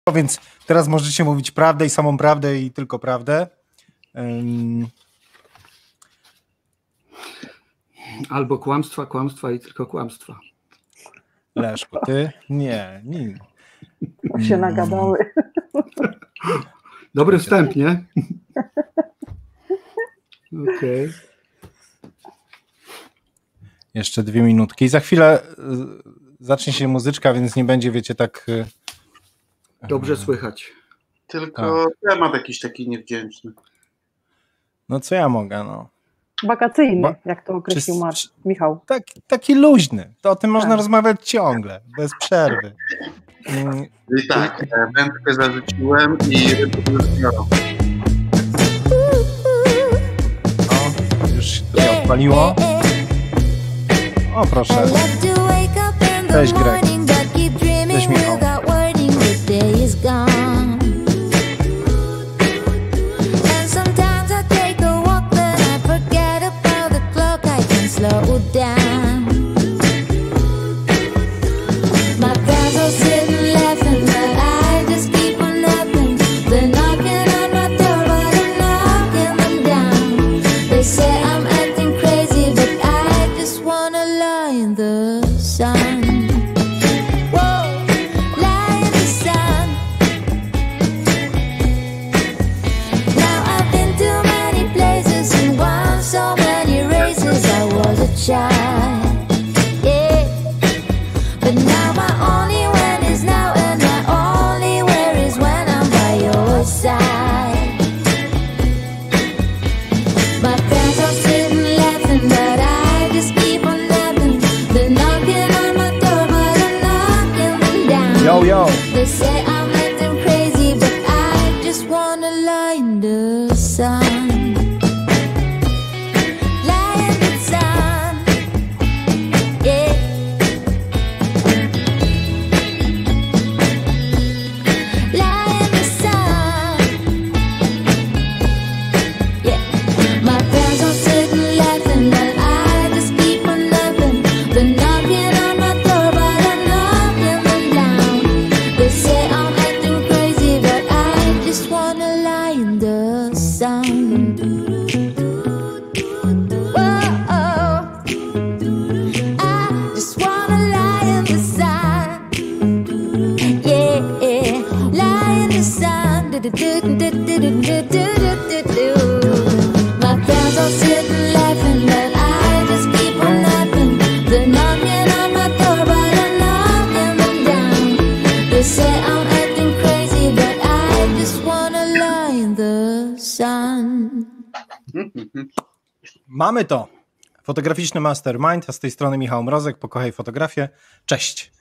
Więc teraz możecie mówić prawdę i samą prawdę i tylko prawdę. Albo kłamstwa i tylko kłamstwa. Leszku, ty? Nie. Się nagadały. Dobry wstęp, nie? Okej. Jeszcze 2 minutki. Za chwilę zacznie się muzyczka, więc nie będzie, wiecie, tak... Dobrze słychać. Tylko temat jakiś taki niewdzięczny. No co ja mogę, no. Wakacyjny, jak to określił Michał. Taki luźny. To o tym można rozmawiać ciągle, bez przerwy. I tak, wędkę zarzuciłem i rybę już biorą. O, już się tutaj odpaliło. O, proszę. Cześć, Greg. Cześć, Michał. Slow down. My friends are sitting laughing, but I just keep on laughing. They're knocking on my door, but I'm knocking them down. They say I'm acting crazy, but I just wanna lie in the sun. Whoa, lie in the sun. Now I've been to many places and won so many races. I was a child, yeah. But now my only when is now, and my only where is when I'm by your side. My friends are sitting laughing, but I just keep on laughing. They're knocking on my door, but I'm knocking them down. Yo, yo. They say I'm acting crazy, but I just wanna lie in the sun. Mamy to. Fotograficzny mastermind, a z tej strony Michał Mrozek, Pokochaj Fotografię. Cześć.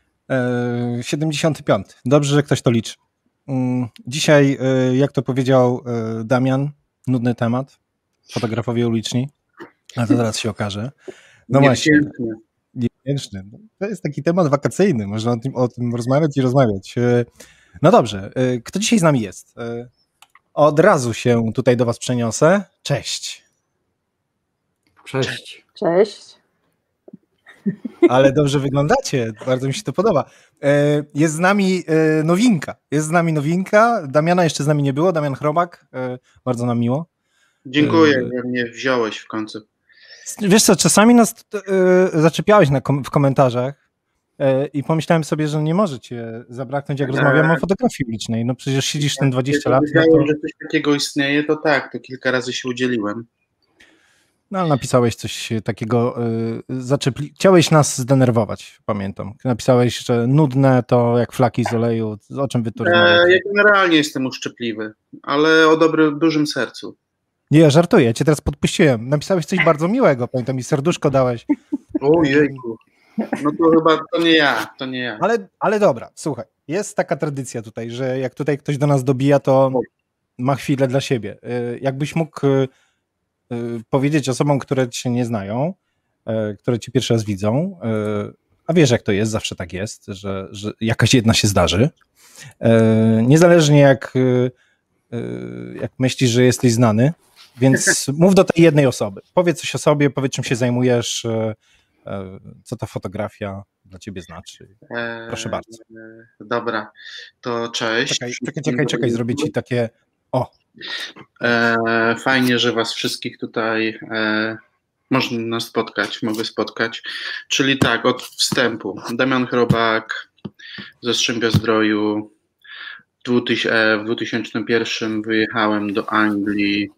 75. Dobrze, że ktoś to liczy. Dzisiaj, jak to powiedział Damian, nudny temat. Fotografowie uliczni. A to zaraz się okaże. No właśnie. Niewdzięczny. To jest taki temat wakacyjny. Można o tym rozmawiać i rozmawiać. No dobrze. Kto dzisiaj z nami jest? Od razu się tutaj do was przeniosę. Cześć. Cześć. Cześć. Ale dobrze wyglądacie, bardzo mi się to podoba. Jest z nami nowinka. Damiana jeszcze z nami nie było, Damian Chrobak, bardzo nam miło. Dziękuję, że mnie wziąłeś w końcu. Wiesz co, czasami nas zaczepiałeś w komentarzach i pomyślałem sobie, że nie może cię zabraknąć, jak rozmawiamy o fotografii ulicznej. No przecież siedzisz ten 20 lat. Wiedziałem, że coś takiego istnieje, to tak, to kilka razy się udzieliłem. No ale napisałeś coś takiego, chciałeś nas zdenerwować, pamiętam. Napisałeś, że nudne to jak flaki z oleju, o czym wy tu rozmawiacie? Ja generalnie jestem uszczypliwy, ale o dużym sercu. Nie, żartuję, ja cię teraz podpuściłem. Napisałeś coś bardzo miłego, pamiętam, i serduszko dałeś. Ojejku, no to chyba to nie ja. Ale dobra, słuchaj, jest taka tradycja tutaj, że jak tutaj ktoś do nas dobija, to ma chwilę dla siebie. Jakbyś mógł powiedzieć osobom, które cię nie znają, które cię pierwszy raz widzą, a wiesz jak to jest, zawsze tak jest, że jakaś jedna się zdarzy. Niezależnie jak myślisz, że jesteś znany, więc mów do tej jednej osoby. Powiedz coś o sobie, powiedz czym się zajmujesz, co to fotografia, dla ciebie znaczy. Proszę bardzo. Dobra, to cześć. Czekaj, zrobię ci takie Fajnie, że was wszystkich tutaj mogę spotkać. Czyli tak, od wstępu. Damian Chrobak ze Strzębia-Zdroju. W 2001 wyjechałem do Anglii.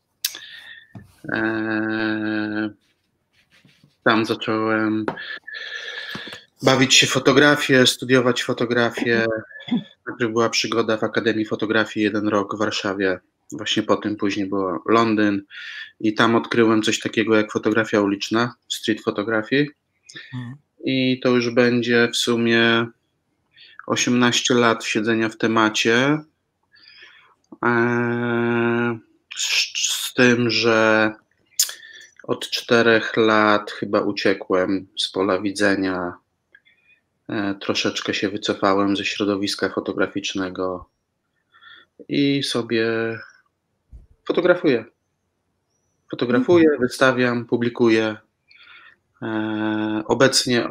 Tam zacząłem bawić się w fotografię, studiować fotografię. Najpierw była przygoda w Akademii Fotografii 1 rok w Warszawie. Właśnie po tym później było Londyn i tam odkryłem coś takiego jak fotografia uliczna, street photography. I to już będzie w sumie 18 lat siedzenia w temacie. Z tym, że od 4 lat chyba uciekłem z pola widzenia. Troszeczkę się wycofałem ze środowiska fotograficznego i sobie fotografuję, wystawiam, publikuję. Obecnie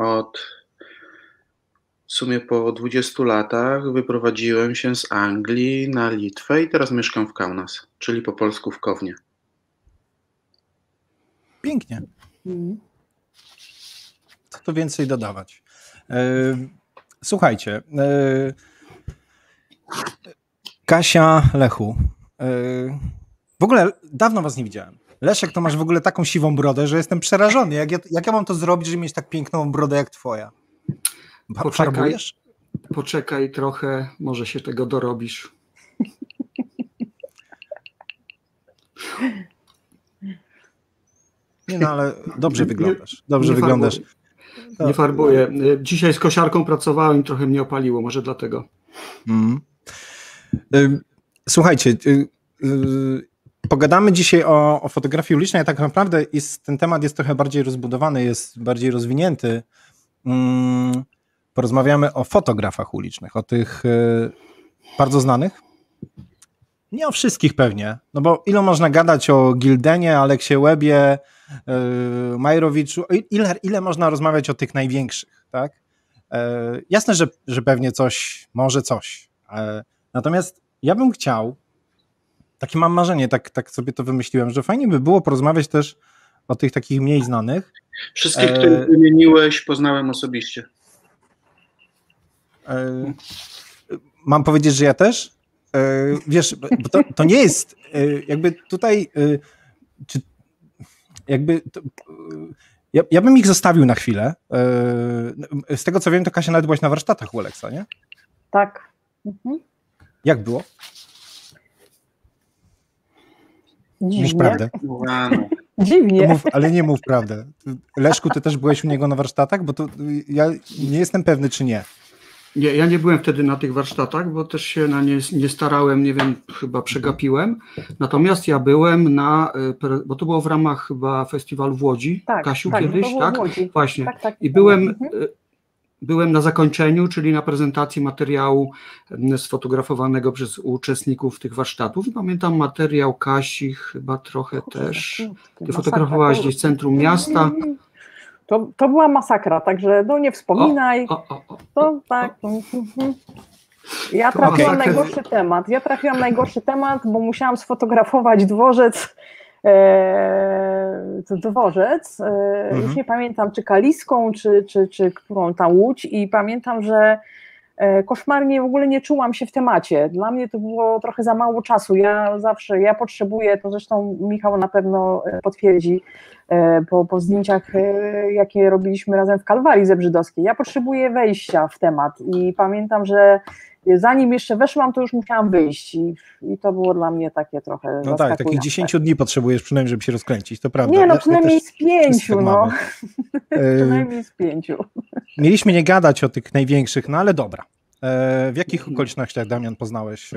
w sumie po 20 latach wyprowadziłem się z Anglii na Litwę i teraz mieszkam w Kaunas, czyli po polsku w Kownie. Pięknie. Co tu więcej dodawać? Słuchajcie, Kasia, Lechu, w ogóle dawno was nie widziałem. Leszek, to masz w ogóle taką siwą brodę, że jestem przerażony. Jak ja mam to zrobić, żeby mieć tak piękną brodę jak twoja? Farbujesz? Poczekaj trochę, może się tego dorobisz. Nie no, ale dobrze wyglądasz. Dobrze wyglądasz. Nie farbuję. Dzisiaj z kosiarką pracowałem i trochę mnie opaliło, może dlatego. Słuchajcie, pogadamy dzisiaj o fotografii ulicznej, a tak naprawdę ten temat jest trochę bardziej rozbudowany, jest bardziej rozwinięty. Porozmawiamy o fotografach ulicznych, o tych bardzo znanych. Nie o wszystkich pewnie, no bo ile można gadać o Gildenie, Aleksie Łebie, Majrowiczu, ile można rozmawiać o tych największych, tak? Jasne, że pewnie może coś. Natomiast ja bym chciał, takie mam marzenie, tak sobie to wymyśliłem, że fajnie by było porozmawiać też o tych takich mniej znanych. Wszystkich, których wymieniłeś, poznałem osobiście. Mam powiedzieć, że ja też? Wiesz, bo to nie jest jakby tutaj ja bym ich zostawił na chwilę. Z tego co wiem, to Kasia nawet byłaś na warsztatach u Aleksa, nie? Tak. Jak było? Dziwnie. Mów prawdę. Dziwnie. Ale nie mów prawdę. Leszku, ty też byłeś u niego na warsztatach? Bo to ja nie jestem pewny, czy nie. Nie, ja nie byłem wtedy na tych warsztatach, bo też się na nie starałem, nie wiem, chyba przegapiłem. Natomiast ja byłem bo to było w ramach chyba festiwalu w Łodzi, Kasiu, kiedyś, tak? W Łodzi. Właśnie. Tak. I byłem na zakończeniu, czyli na prezentacji materiału sfotografowanego przez uczestników tych warsztatów. I pamiętam materiał Kasi chyba trochę też. Ty fotografowałaś gdzieś w centrum miasta. To była masakra, także no nie wspominaj. To tak. Ja trafiłam najgorszy temat, bo musiałam sfotografować dworzec. Już nie pamiętam, czy Kaliską, czy którą tam Łódź, i pamiętam, że koszmarnie w ogóle nie czułam się w temacie. Dla mnie to było trochę za mało czasu. Ja potrzebuję, to zresztą Michał na pewno potwierdzi, po zdjęciach, jakie robiliśmy razem w Kalwarii Zebrzydowskiej. Ja potrzebuję wejścia w temat i pamiętam, że zanim jeszcze weszłam, to już musiałam wyjść i to było dla mnie takie trochę zaskakujące. Tak, takich 10 dni potrzebujesz przynajmniej, żeby się rozkręcić, to prawda. Nie, no przynajmniej z 5, no. Przynajmniej z 5. Mieliśmy nie gadać o tych największych, no ale dobra. W jakich okolicznościach, Damian, poznałeś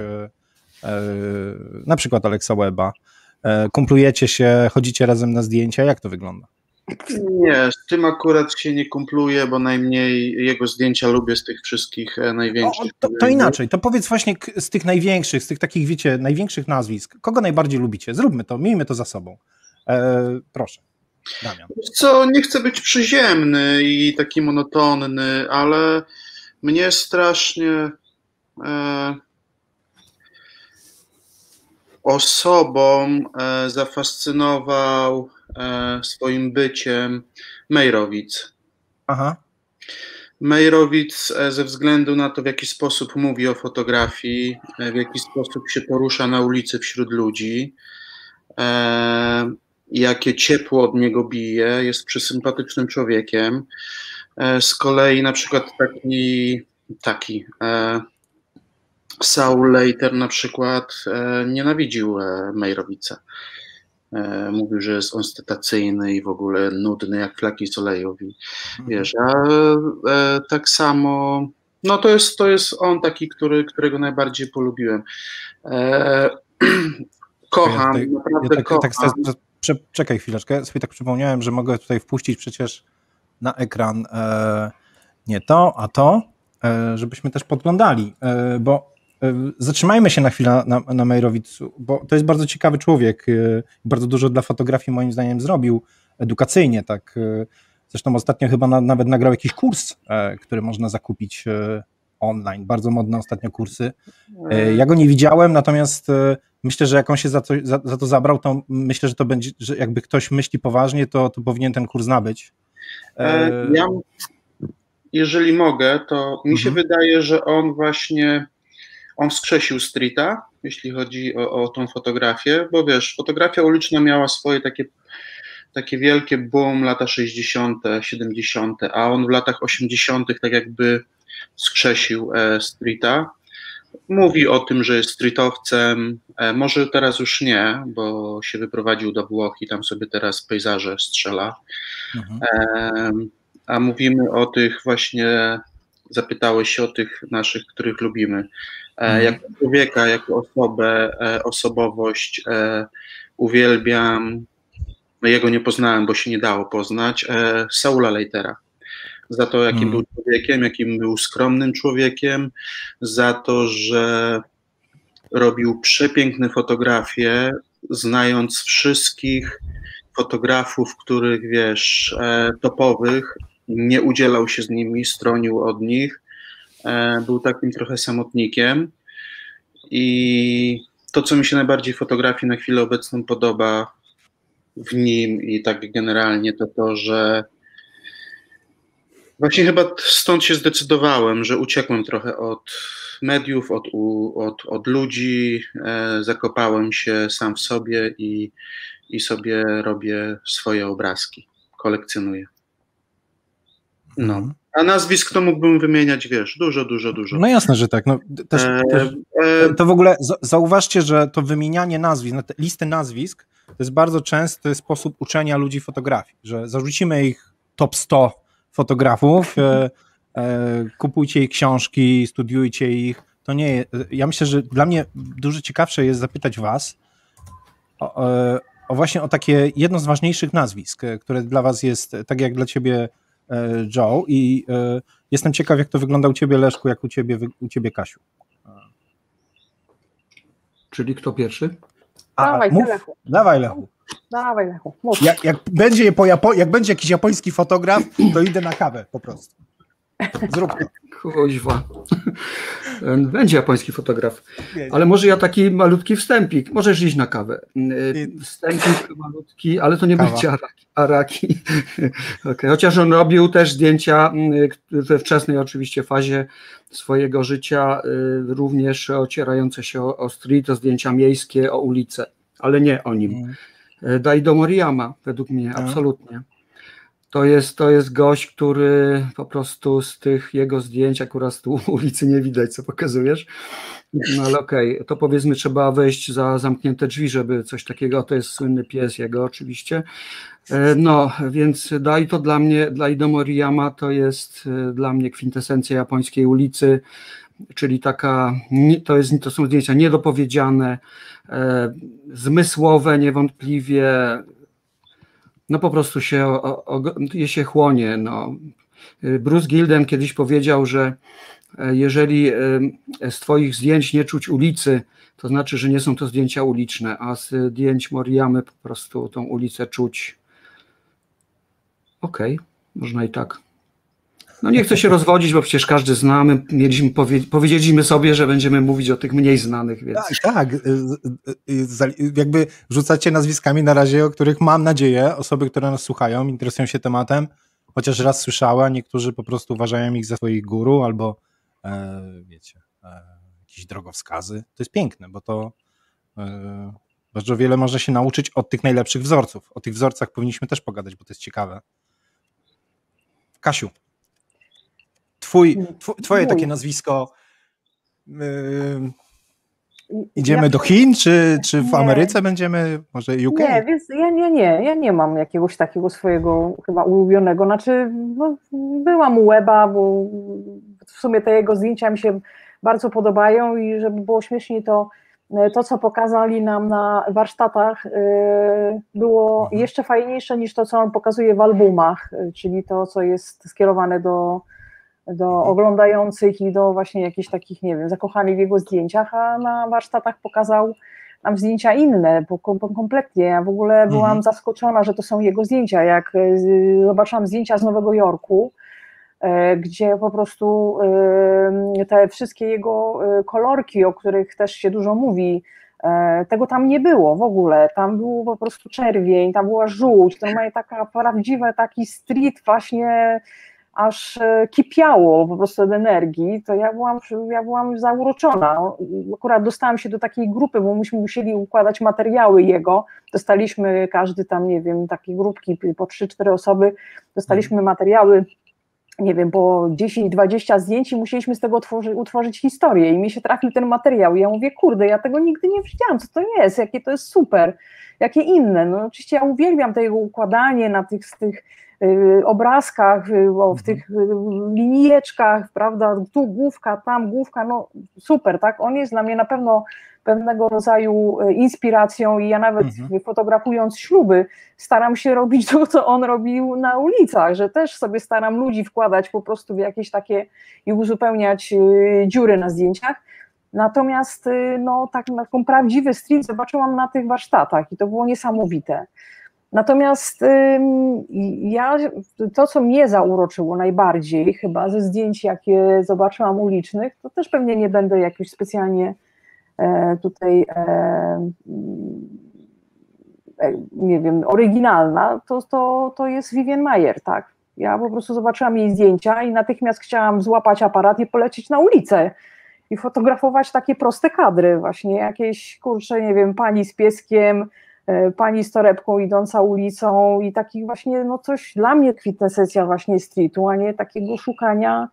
na przykład Aleksa Łeba? Kumplujecie się, chodzicie razem na zdjęcia? Jak to wygląda? Nie, z tym akurat się nie kumpluję, bo najmniej jego zdjęcia lubię z tych wszystkich największych. To inaczej, to powiedz właśnie z tych największych, z tych takich, wiecie, największych nazwisk. Kogo najbardziej lubicie? Zróbmy to, miejmy to za sobą. Proszę. Damian? Co, nie chcę być przyziemny i taki monotonny, ale mnie strasznie osobą zafascynował swoim byciem Meyerowitz. Aha. Meyerowitz ze względu na to, w jaki sposób mówi o fotografii, w jaki sposób się porusza na ulicy wśród ludzi, jakie ciepło od niego bije, jest przysympatycznym człowiekiem. Z kolei na przykład taki Saul Leiter na przykład nienawidził Meyerowicza. Mówił, że jest ostentacyjny i w ogóle nudny jak flaki z oleju. Wiesz, a tak samo, no to jest on taki, którego najbardziej polubiłem. Kocham, naprawdę kocham. Czekaj chwileczkę, ja sobie tak przypomniałem, że mogę tutaj wpuścić przecież na ekran nie to, a to, żebyśmy też podglądali, bo zatrzymajmy się na chwilę na Meyerowiczu, bo to jest bardzo ciekawy człowiek, bardzo dużo dla fotografii moim zdaniem zrobił edukacyjnie, tak. Zresztą ostatnio chyba nawet nagrał jakiś kurs, który można zakupić online, bardzo modne ostatnio kursy. Ja go nie widziałem, natomiast myślę, że jak on się za to zabrał, to myślę, że to będzie, że jakby ktoś myśli poważnie, to powinien ten kurs nabyć. Ja, jeżeli mogę, to mi się wydaje, że on wskrzesił streeta, jeśli chodzi o tą fotografię, bo wiesz, fotografia uliczna miała swoje takie wielkie boom, lata 60., 70., a on w latach 80. tak jakby wskrzesił streeta. Mówi o tym, że jest streetowcem, może teraz już nie, bo się wyprowadził do Włoch i tam sobie teraz pejzaże strzela. A mówimy o tych właśnie, zapytałeś się o tych naszych, których lubimy. Jako człowieka, jako osobę, osobowość uwielbiam, no jego nie poznałem, bo się nie dało poznać, Saula Leitera. Za to, jakim był człowiekiem, jakim był skromnym człowiekiem, za to, że robił przepiękne fotografie, znając wszystkich fotografów, których, wiesz, topowych, nie udzielał się z nimi, stronił od nich, był takim trochę samotnikiem i to, co mi się najbardziej w fotografii na chwilę obecną podoba w nim i tak generalnie, to, że właśnie chyba stąd się zdecydowałem, że uciekłem trochę od mediów, od ludzi, zakopałem się sam w sobie i sobie robię swoje obrazki, kolekcjonuję. No. A nazwisk to mógłbym wymieniać, wiesz, dużo. No jasne, że tak. No, też, to w ogóle zauważcie, że to wymienianie nazwisk, listy nazwisk, to jest bardzo częsty sposób uczenia ludzi fotografii, że zarzucimy ich top 100 fotografów, kupujcie ich książki, studiujcie ich. To nie, ja myślę, że dla mnie dużo ciekawsze jest zapytać was o właśnie o takie jedno z ważniejszych nazwisk, które dla was jest, tak jak dla ciebie Joe, i jestem ciekaw, jak to wygląda u ciebie, Leszku, jak u ciebie Kasiu. Czyli kto pierwszy? Dawaj, Lechu. Dawaj, Lechu. Dawaj, Lechu. Mów. Jak będzie jakiś japoński fotograf, to idę na kawę po prostu. Zrób to. Kuźwa. Będzie japoński fotograf. Ale może ja taki malutki wstępik. Możesz iść na kawę. Wstępik malutki, ale to nie będzie araki. Okay. Chociaż on robił też zdjęcia we wczesnej oczywiście fazie swojego życia, również ocierające się o street, o zdjęcia miejskie, o ulice, ale nie o nim. Daido Moriyama, według mnie, absolutnie. To jest gość, który po prostu z tych jego zdjęć, akurat z tu ulicy nie widać, co pokazujesz, no ale okej, to powiedzmy trzeba wejść za zamknięte drzwi, żeby coś takiego, to jest słynny pies jego oczywiście, no więc Daido Moriyama to jest dla mnie kwintesencja japońskiej ulicy, czyli to są zdjęcia niedopowiedziane, zmysłowe niewątpliwie, no po prostu się chłonie. No. Bruce Gilden kiedyś powiedział, że jeżeli z twoich zdjęć nie czuć ulicy, to znaczy, że nie są to zdjęcia uliczne, a z zdjęć Moriyamy po prostu tą ulicę czuć Okej, można i tak. No nie chcę się rozwodzić, bo przecież każdy znamy. Powiedzieliśmy sobie, że będziemy mówić o tych mniej znanych, więc... Tak. Jakby rzucacie nazwiskami na razie, o których mam nadzieję osoby, które nas słuchają, interesują się tematem, chociaż raz słyszała, niektórzy po prostu uważają ich za swoich guru albo wiecie, jakieś drogowskazy. To jest piękne, bo to bardzo wiele można się nauczyć od tych najlepszych wzorców. O tych wzorcach powinniśmy też pogadać, bo to jest ciekawe. Kasiu, twoje takie nazwisko, idziemy do Chin, czy w Ameryce będziemy, może UK? Nie, więc ja nie mam jakiegoś takiego swojego chyba ulubionego, znaczy no, byłam u Weba, bo w sumie te jego zdjęcia mi się bardzo podobają i żeby było śmieszniej, to co pokazali nam na warsztatach było jeszcze fajniejsze niż to, co on pokazuje w albumach, czyli to, co jest skierowane do oglądających i do właśnie jakichś takich, nie wiem, zakochanych w jego zdjęciach, a na warsztatach pokazał nam zdjęcia inne, bo kompletnie. Ja w ogóle byłam zaskoczona, że to są jego zdjęcia. Jak zobaczyłam zdjęcia z Nowego Jorku, gdzie po prostu te wszystkie jego kolorki, o których też się dużo mówi, tego tam nie było w ogóle. Tam był po prostu czerwień, tam była żółć, to ma taka prawdziwe taki street właśnie, aż kipiało po prostu od energii, to ja byłam zauroczona. Akurat dostałam się do takiej grupy, bo myśmy musieli układać materiały jego, dostaliśmy każdy tam, nie wiem, takie grupki po 3-4 osoby, dostaliśmy materiały, nie wiem, po 10-20 zdjęć i musieliśmy z tego utworzyć historię i mi się trafił ten materiał i ja mówię, kurde, ja tego nigdy nie widziałam, co to jest, jakie to jest super, jakie inne. No oczywiście ja uwielbiam to jego układanie na tych obrazkach, w tych linijeczkach, prawda, tu główka, tam główka, no super, tak, on jest dla mnie na pewno pewnego rodzaju inspiracją i ja nawet fotografując śluby staram się robić to, co on robił na ulicach, że też sobie staram ludzi wkładać po prostu w jakieś takie i uzupełniać dziury na zdjęciach. Natomiast no, taką prawdziwy street zobaczyłam na tych warsztatach i to było niesamowite. Natomiast to, co mnie zauroczyło najbardziej chyba ze zdjęć, jakie zobaczyłam ulicznych, to też pewnie nie będę jakoś specjalnie tutaj, nie wiem, oryginalna, to jest Vivian Maier, tak. Ja po prostu zobaczyłam jej zdjęcia i natychmiast chciałam złapać aparat i polecieć na ulicę i fotografować takie proste kadry, właśnie jakieś, kurczę, nie wiem, pani z pieskiem, pani z torebką idąca ulicą i takich właśnie, no coś dla mnie kwintesencja właśnie streetu, a nie takiego szukania,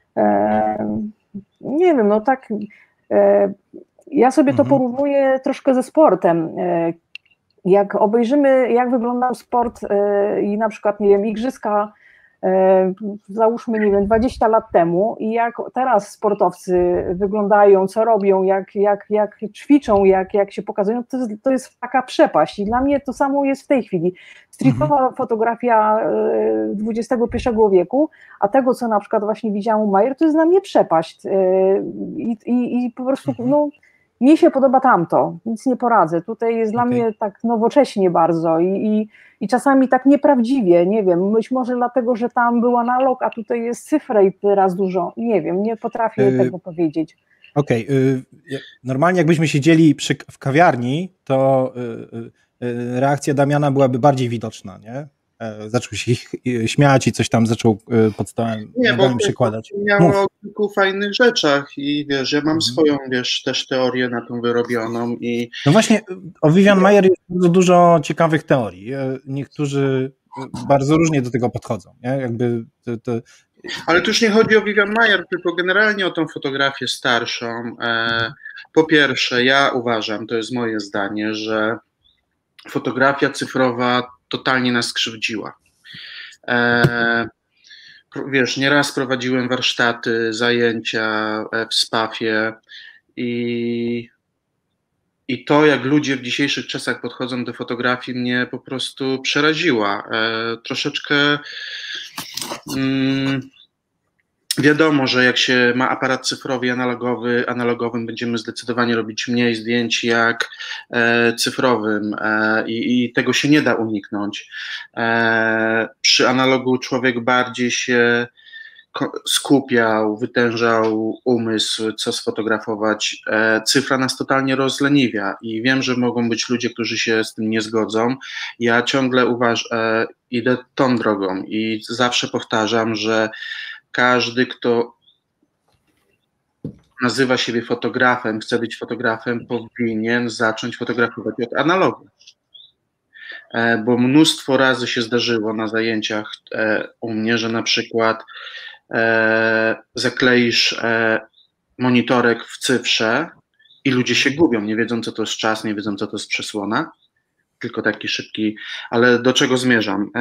nie wiem, no tak, ja sobie to porównuję troszkę ze sportem. Jak obejrzymy, jak wyglądał sport i na przykład, nie wiem, igrzyska, załóżmy, nie wiem, 20 lat temu i jak teraz sportowcy wyglądają, co robią, jak ćwiczą, jak się pokazują, to jest taka przepaść i dla mnie to samo jest w tej chwili. Streetowa fotografia XXI wieku, a tego, co na przykład właśnie widziałam u Maier, to jest dla mnie przepaść i po prostu, no, mnie się podoba tamto, nic nie poradzę. Tutaj jest dla mnie tak nowocześnie bardzo i czasami tak nieprawdziwie, nie wiem, być może dlatego, że tam był analog, a tutaj jest cyfra i teraz dużo, nie wiem, nie potrafię tego powiedzieć. Okej, normalnie jakbyśmy siedzieli w kawiarni, to reakcja Damiana byłaby bardziej widoczna, nie? Zaczął się śmiać i coś tam zaczął pod stołem przykładać. Miało o kilku fajnych rzeczach i wiesz, ja mam swoją, wiesz, też teorię na tą wyrobioną i... No właśnie, o Vivian Maier jest bardzo dużo ciekawych teorii. Niektórzy bardzo różnie do tego podchodzą, nie? Jakby Ale tu już nie chodzi o Vivian Maier, tylko generalnie o tą fotografię starszą. Po pierwsze, ja uważam, to jest moje zdanie, że fotografia cyfrowa totalnie nas skrzywdziła. Wiesz, nieraz prowadziłem warsztaty, zajęcia w SPAF-ie i to, jak ludzie w dzisiejszych czasach podchodzą do fotografii, mnie po prostu przeraziła. Troszeczkę Wiadomo, że jak się ma aparat cyfrowy i analogowym będziemy zdecydowanie robić mniej zdjęć jak cyfrowym i tego się nie da uniknąć. Przy analogu człowiek bardziej się skupiał, wytężał umysł, co sfotografować. Cyfra nas totalnie rozleniwia i wiem, że mogą być ludzie, którzy się z tym nie zgodzą. Ja ciągle idę tą drogą i zawsze powtarzam, że każdy, kto nazywa siebie fotografem, chce być fotografem, powinien zacząć fotografować od analogu. Bo mnóstwo razy się zdarzyło na zajęciach u mnie, że na przykład zakleisz monitorek w cyfrze i ludzie się gubią, nie wiedzą, co to jest czas, nie wiedzą, co to jest przesłona, tylko taki szybki, ale do czego zmierzam?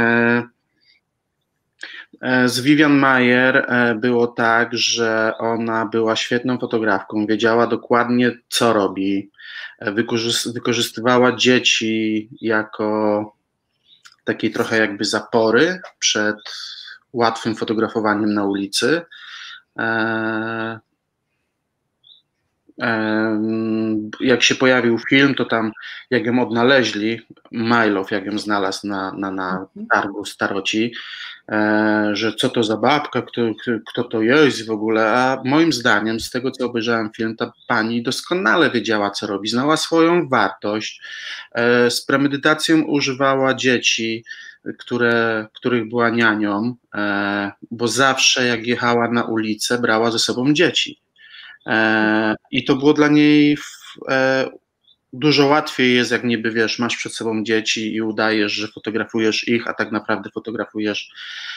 Z Vivian Maier było tak, że ona była świetną fotografką, wiedziała dokładnie, co robi, wykorzystywała dzieci jako takiej trochę jakby zapory przed łatwym fotografowaniem na ulicy. Jak się pojawił film, to tam jak ją odnaleźli, Majlow jak ją znalazł na targu staroci, że co to za babka, kto to jest w ogóle, a moim zdaniem z tego, co obejrzałem film, ta pani doskonale wiedziała, co robi, znała swoją wartość, z premedytacją używała dzieci, których była nianią, bo zawsze jak jechała na ulicę, brała ze sobą dzieci. I to było dla niej dużo łatwiej jest, jak niby wiesz, masz przed sobą dzieci i udajesz, że fotografujesz ich, a tak naprawdę fotografujesz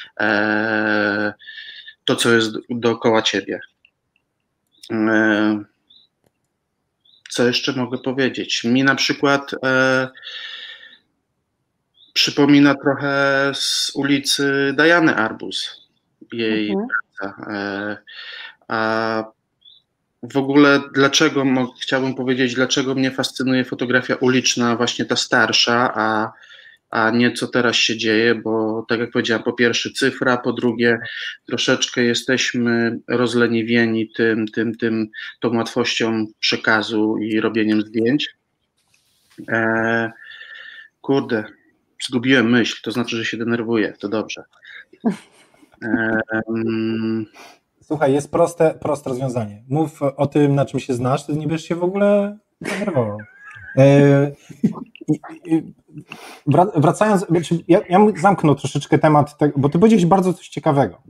to, co jest dookoła ciebie. Co jeszcze mogę powiedzieć? Mi na przykład przypomina trochę z ulicy Diany Arbus, jej praca. A w ogóle chciałbym powiedzieć, dlaczego mnie fascynuje fotografia uliczna, właśnie ta starsza, a nie co teraz się dzieje, bo tak jak powiedziałem, po pierwsze cyfra, po drugie troszeczkę jesteśmy rozleniwieni tą łatwością przekazu i robieniem zdjęć. Kurde, zgubiłem myśl, to znaczy, że się denerwuję, to dobrze. Słuchaj, jest proste rozwiązanie. Mów o tym, na czym się znasz, to nie będziesz się w ogóle denerwował. Wracając, ja zamknę troszeczkę temat, bo ty powiedziałeś bardzo coś ciekawego,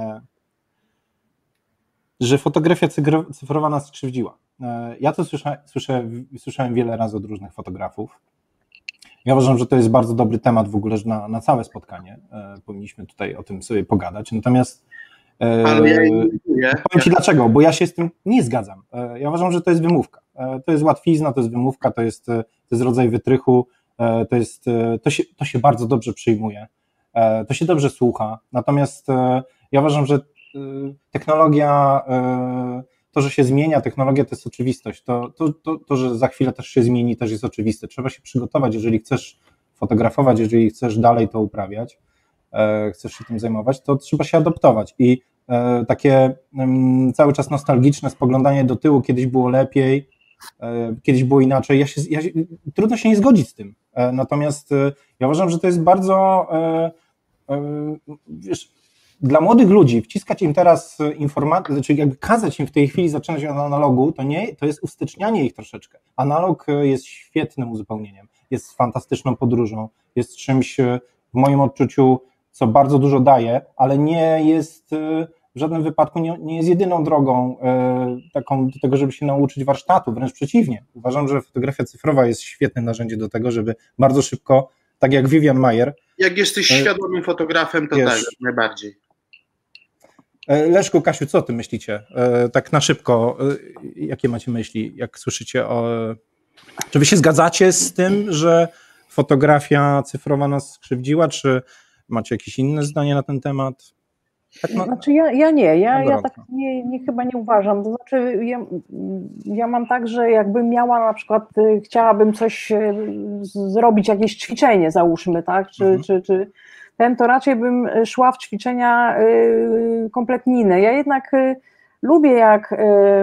że fotografia cyfrowa nas skrzywdziła. Ja to słyszałem wiele razy od różnych fotografów. Ja uważam, że to jest bardzo dobry temat w ogóle na całe spotkanie. Powinniśmy tutaj o tym sobie pogadać. Natomiast ale powiem ci dlaczego, bo ja się z tym nie zgadzam. Ja uważam, że to jest wymówka. To jest łatwizna, to jest wymówka, to jest rodzaj wytrychu, to się bardzo dobrze przyjmuje, to się dobrze słucha. Natomiast ja uważam, że technologia, to, że się zmienia, technologia to jest oczywistość. To, że za chwilę też się zmieni, też jest oczywiste. Trzeba się przygotować, jeżeli chcesz fotografować, jeżeli chcesz dalej to uprawiać, chcesz się tym zajmować, to trzeba się adoptować i takie cały czas nostalgiczne spoglądanie do tyłu, kiedyś było lepiej, kiedyś było inaczej, trudno się nie zgodzić z tym, natomiast ja uważam, że to jest bardzo, wiesz, dla młodych ludzi wciskać im teraz informacje, czyli jakby kazać im w tej chwili zaczynać od analogu, to jest ustycznianie ich troszeczkę. Analog jest świetnym uzupełnieniem, jest fantastyczną podróżą, jest czymś w moim odczuciu, co bardzo dużo daje, ale nie jest w żadnym wypadku nie jest jedyną drogą taką do tego, żeby się nauczyć warsztatu, wręcz przeciwnie. Uważam, że fotografia cyfrowa jest świetnym narzędziem do tego, żeby bardzo szybko, tak jak Vivian Maier. Jak jesteś świadomym fotografem, to tak, najbardziej. Leszku, Kasiu, co ty myślicie? Tak na szybko, jakie macie myśli, jak słyszycie Czy wy się zgadzacie z tym, że fotografia cyfrowa nas skrzywdziła, czy macie jakieś inne zdanie na ten temat? Tak, znaczy ja nie, ja tak chyba nie uważam, to znaczy ja mam tak, że jakbym miała na przykład, chciałabym coś zrobić, jakieś ćwiczenie załóżmy, tak, czy to raczej bym szła w ćwiczenia kompletnie inne. Ja jednak lubię, jak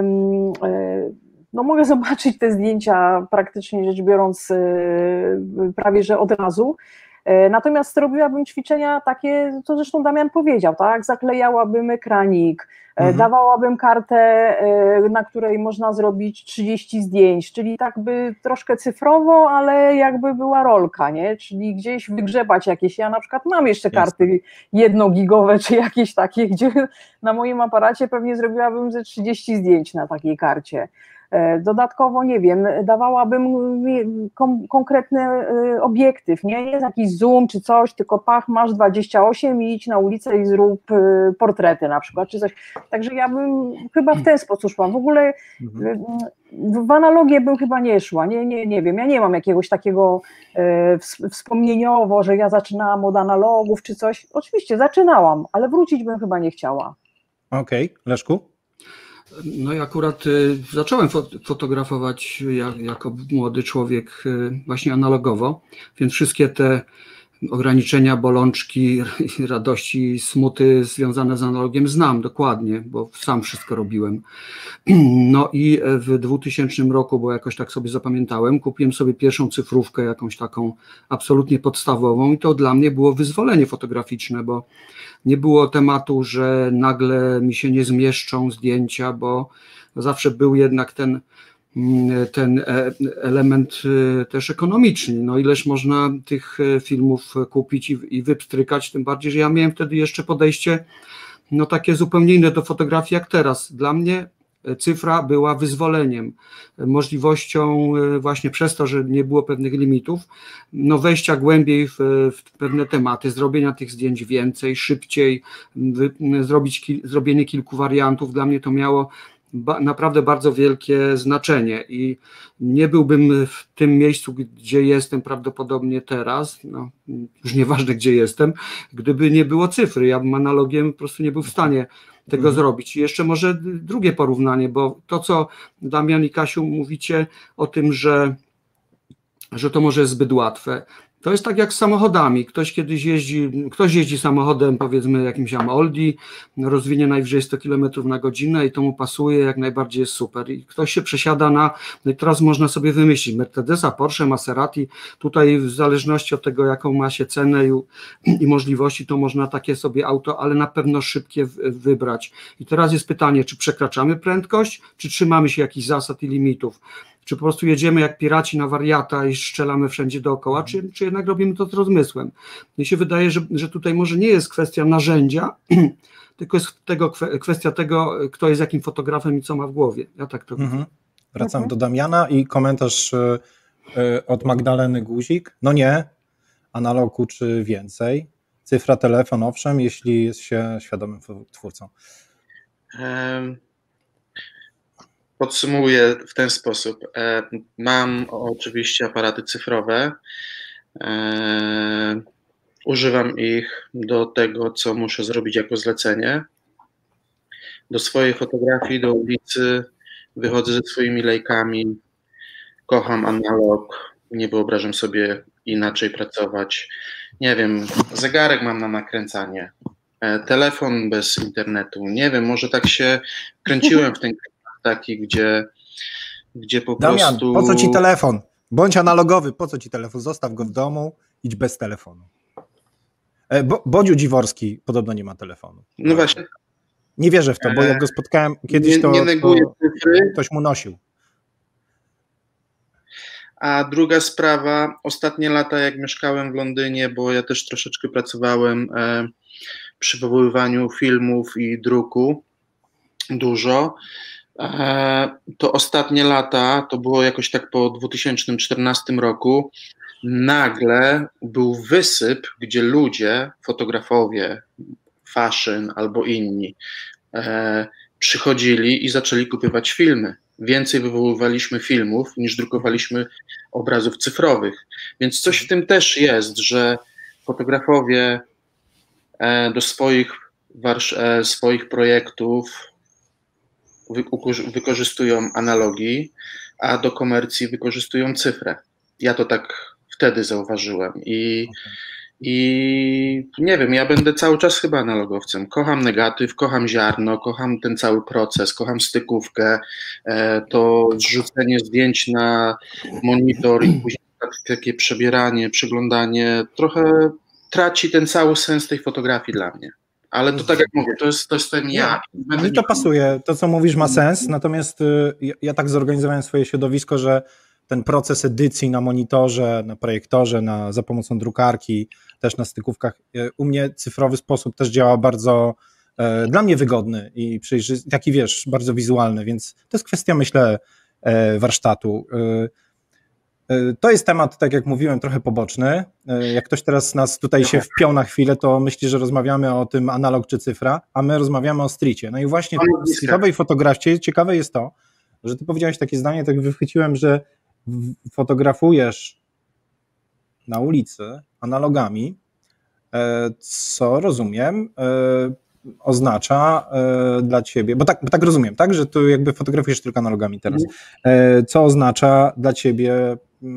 no mogę zobaczyć te zdjęcia praktycznie rzecz biorąc prawie że od razu. Natomiast robiłabym ćwiczenia takie, co zresztą Damian powiedział, tak? Zaklejałabym ekranik, dawałabym kartę, na której można zrobić 30 zdjęć, czyli tak by troszkę cyfrowo, ale jakby była rolka, nie? Czyli gdzieś wygrzebać jakieś, ja na przykład mam jeszcze karty 1-gigowe czy jakieś takie, gdzie na moim aparacie pewnie zrobiłabym ze 30 zdjęć na takiej karcie. Dodatkowo, nie wiem, dawałabym konkretny obiektyw, nie jest jakiś zoom czy coś, tylko pach, masz 28 i idź na ulicę i zrób portrety na przykład, czy coś. Także ja bym chyba w ten sposób szła. W ogóle w analogię bym chyba nie szła, nie wiem, ja nie mam jakiegoś takiego wspomnieniowo, że ja zaczynałam od analogów czy coś. Oczywiście zaczynałam, ale wrócić bym chyba nie chciała. Okej, Leszku? No i akurat zacząłem fotografować jako młody człowiek właśnie analogowo, więc wszystkie te ograniczenia, bolączki, radości, smuty związane z analogiem znam dokładnie, bo sam wszystko robiłem. No i w 2000 roku, bo jakoś tak sobie zapamiętałem, kupiłem sobie pierwszą cyfrówkę, jakąś taką absolutnie podstawową i to dla mnie było wyzwolenie fotograficzne, bo nie było tematu, że nagle mi się nie zmieszczą zdjęcia, bo zawsze był jednak ten element też ekonomiczny. No ileż można tych filmów kupić i wypstrykać, tym bardziej, że ja miałem wtedy jeszcze podejście no takie zupełnie inne do fotografii jak teraz. Dla mnie cyfra była wyzwoleniem, możliwością właśnie przez to, że nie było pewnych limitów, no wejścia głębiej w pewne tematy, zrobienia tych zdjęć więcej, szybciej, zrobienie kilku wariantów. Dla mnie to miało naprawdę bardzo wielkie znaczenie i nie byłbym w tym miejscu, gdzie jestem prawdopodobnie teraz, no, już nieważne gdzie jestem, gdyby nie było cyfry. Ja bym analogiem po prostu nie był w stanie tego zrobić. I jeszcze może drugie porównanie, bo to, co Damian i Kasiu mówicie o tym, że to może jest zbyt łatwe. To jest tak jak z samochodami. Ktoś jeździ samochodem, powiedzmy jakimś Audi, rozwinie najwyżej 100 km na godzinę i to mu pasuje, jak najbardziej jest super. I ktoś się przesiada no i teraz można sobie wymyślić Mercedesa, Porsche, Maserati. Tutaj w zależności od tego, jaką ma się cenę i możliwości, to można takie sobie auto, ale na pewno szybkie wybrać. I teraz jest pytanie, czy przekraczamy prędkość, czy trzymamy się jakichś zasad i limitów? Czy po prostu jedziemy jak piraci na wariata i strzelamy wszędzie dookoła, czy jednak robimy to z rozmysłem? Mnie się wydaje, że tutaj może nie jest kwestia narzędzia, tylko jest kwestia tego, kto jest jakim fotografem i co ma w głowie. Ja tak to widzę. Wracam do Damiana i komentarz od Magdaleny Guzik. No nie, analogu czy więcej. Cyfra, telefon, owszem, jeśli jest się świadomym twórcą. Podsumuję w ten sposób. Mam oczywiście aparaty cyfrowe. Używam ich do tego, co muszę zrobić jako zlecenie. Do swojej fotografii, do ulicy wychodzę ze swoimi lejkami. Kocham analog. Nie wyobrażam sobie inaczej pracować. Nie wiem, zegarek mam na nakręcanie. Telefon bez internetu. Nie wiem, może tak się kręciłem w ten taki, gdzie po Damian, prostu... po co ci telefon? Bądź analogowy, po co ci telefon? Zostaw go w domu, idź bez telefonu. Bodziu Dziworski podobno nie ma telefonu. No właśnie. Nie wierzę w to, bo jak go spotkałem kiedyś, to ktoś mu nosił. A druga sprawa, ostatnie lata jak mieszkałem w Londynie, bo ja też troszeczkę pracowałem przy wywoływaniu filmów i druku, dużo, to ostatnie lata, to było jakoś tak po 2014 roku, nagle był wysyp, gdzie ludzie, fotografowie, fashion albo inni, przychodzili i zaczęli kupować filmy. Więcej wywoływaliśmy filmów niż drukowaliśmy obrazów cyfrowych. Więc coś w tym też jest, że fotografowie do swoich projektów wykorzystują analogii, a do komercji wykorzystują cyfrę. Ja to tak wtedy zauważyłem I nie wiem, ja będę cały czas chyba analogowcem. Kocham negatyw, kocham ziarno, kocham ten cały proces, kocham stykówkę, to zrzucenie zdjęć na monitor i później takie przebieranie, przeglądanie trochę traci ten cały sens tej fotografii dla mnie. Ale to tak jak mówię, to jest ten ja. Mi to pasuje, to co mówisz ma sens, natomiast ja tak zorganizowałem swoje środowisko, że ten proces edycji na monitorze, na projektorze, za pomocą drukarki, też na stykówkach, u mnie cyfrowy sposób też działa bardzo dla mnie wygodny i taki wiesz, bardzo wizualny, więc to jest kwestia, myślę, warsztatu. To jest temat, tak jak mówiłem, trochę poboczny. Jak ktoś teraz nas tutaj się wpiął na chwilę, to myśli, że rozmawiamy o tym analog czy cyfra, a my rozmawiamy o streetie. No i właśnie w streetowej fotografii ciekawe jest to, że ty powiedziałeś takie zdanie, tak wychwyciłem, że fotografujesz na ulicy analogami, co rozumiem oznacza dla ciebie, bo tak rozumiem, tak, że tu jakby fotografujesz tylko analogami teraz, co oznacza dla ciebie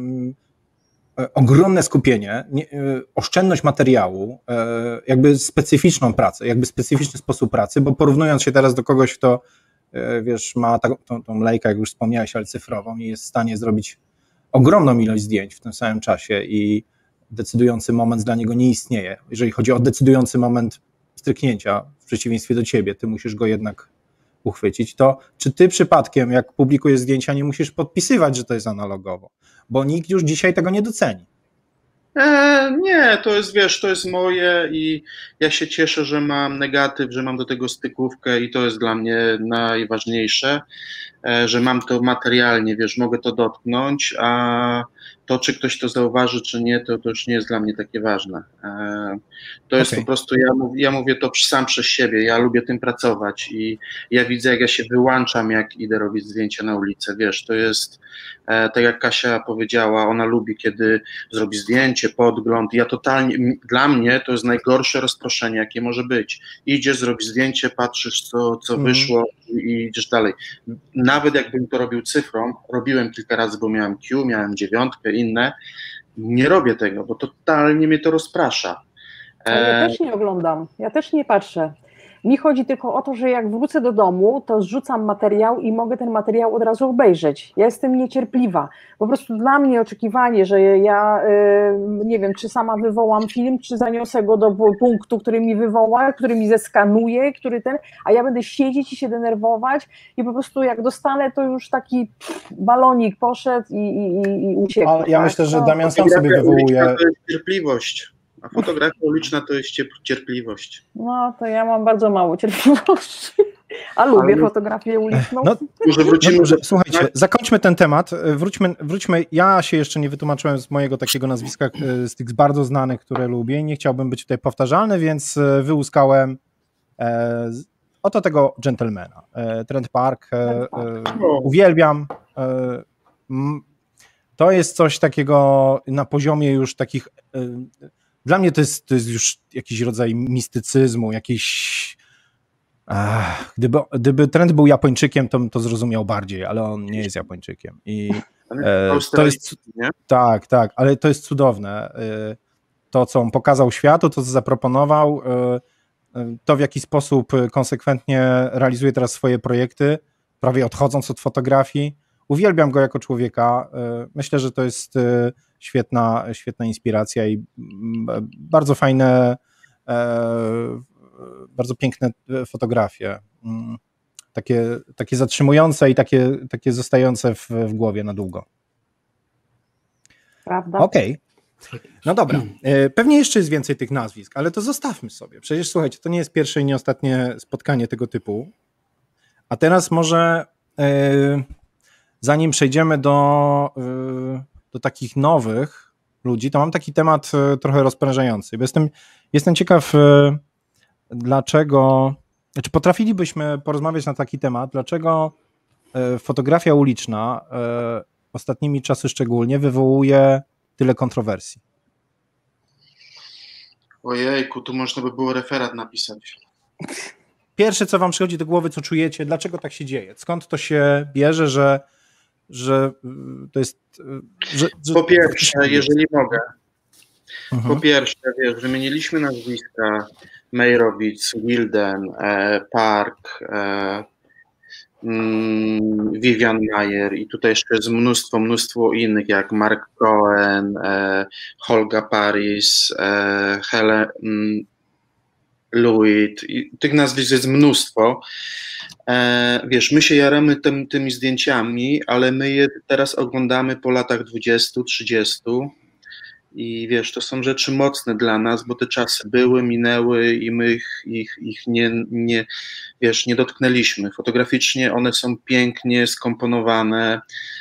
ogromne skupienie, oszczędność materiału, jakby specyficzną pracę, jakby specyficzny sposób pracy, bo porównując się teraz do kogoś, kto wiesz, ma tą lejkę, jak już wspomniałeś, ale cyfrową i jest w stanie zrobić ogromną ilość zdjęć w tym samym czasie i decydujący moment dla niego nie istnieje. Jeżeli chodzi o decydujący moment stryknięcia, w przeciwieństwie do ciebie, ty musisz go jednak uchwycić, to czy ty przypadkiem, jak publikujesz zdjęcia, nie musisz podpisywać, że to jest analogowo? Bo nikt już dzisiaj tego nie doceni. Nie, to jest, wiesz, to jest moje i ja się cieszę, że mam negatyw, że mam do tego stykówkę i to jest dla mnie najważniejsze, że mam to materialnie, wiesz, mogę to dotknąć, a to, czy ktoś to zauważy, czy nie, to już nie jest dla mnie takie ważne. To jest po prostu, ja mówię to sam przez siebie, ja lubię tym pracować i ja widzę, jak ja się wyłączam, jak idę robić zdjęcia na ulicę, wiesz, to jest, tak jak Kasia powiedziała, ona lubi, kiedy zrobi zdjęcie, podgląd, ja totalnie, dla mnie to jest najgorsze rozproszenie, jakie może być. Idziesz, zrobisz zdjęcie, patrzysz, co wyszło i idziesz dalej. Nawet jakbym to robił cyfrą, robiłem kilka razy, bo miałem Q, miałem 9, inne, nie robię tego, bo totalnie mnie to rozprasza. Ja też nie oglądam, ja też nie patrzę. Mi chodzi tylko o to, że jak wrócę do domu, to zrzucam materiał i mogę ten materiał od razu obejrzeć. Ja jestem niecierpliwa. Po prostu dla mnie oczekiwanie, że ja nie wiem, czy sama wywołam film, czy zaniosę go do punktu, który mi wywoła, który mi zeskanuje, a ja będę siedzieć i się denerwować i po prostu jak dostanę, to już taki balonik poszedł i uciekł. Ale ja myślę, że Damian sam sobie wywołuje. To jest cierpliwość. A fotografia uliczna to jest cierpliwość. No, to ja mam bardzo mało cierpliwości, a lubię fotografię uliczną. Słuchajcie, zakończmy ten temat, wróćmy. Ja się jeszcze nie wytłumaczyłem z mojego takiego nazwiska, z tych bardzo znanych, które lubię. Nie chciałbym być tutaj powtarzalny, więc wyłuskałem oto tego gentlemana. Trent Park, uwielbiam. To jest coś takiego na poziomie już takich... Dla mnie to jest już jakiś rodzaj mistycyzmu, jakiś... Gdyby Trent był Japończykiem, to zrozumiał bardziej, ale on nie jest Japończykiem. I to jest... Tak, ale to jest cudowne. To, co on pokazał światu, to, co zaproponował, to w jaki sposób konsekwentnie realizuje teraz swoje projekty, prawie odchodząc od fotografii. Uwielbiam go jako człowieka. Myślę, że to jest świetna inspiracja i bardzo fajne, bardzo piękne fotografie. Takie zatrzymujące i takie zostające w głowie na długo. Prawda? Okej. No dobra. Pewnie jeszcze jest więcej tych nazwisk, ale to zostawmy sobie. Przecież słuchajcie, to nie jest pierwsze i nie ostatnie spotkanie tego typu. A teraz może... Zanim przejdziemy do takich nowych ludzi, to mam taki temat trochę rozprężający, bo jestem ciekaw, dlaczego, czy potrafilibyśmy porozmawiać na taki temat, dlaczego fotografia uliczna ostatnimi czasy szczególnie wywołuje tyle kontrowersji. Ojejku, tu można by było referat napisać. Pierwsze, co wam przychodzi do głowy, co czujecie, dlaczego tak się dzieje? Skąd to się bierze, że to jest... Po pierwsze, jeżeli mogę, Po pierwsze, wiesz, wymieniliśmy nazwiska Meyerowitz, Wilden, Park, Vivian Maier i tutaj jeszcze jest mnóstwo innych, jak Mark Cohen, Holga Paris, Helen Lewitt, i tych nazwisk jest mnóstwo. Wiesz, my się jaramy tymi zdjęciami, ale my je teraz oglądamy po latach 20, 30 i wiesz, to są rzeczy mocne dla nas, bo te czasy były, minęły i my ich nie dotknęliśmy. Fotograficznie one są pięknie skomponowane,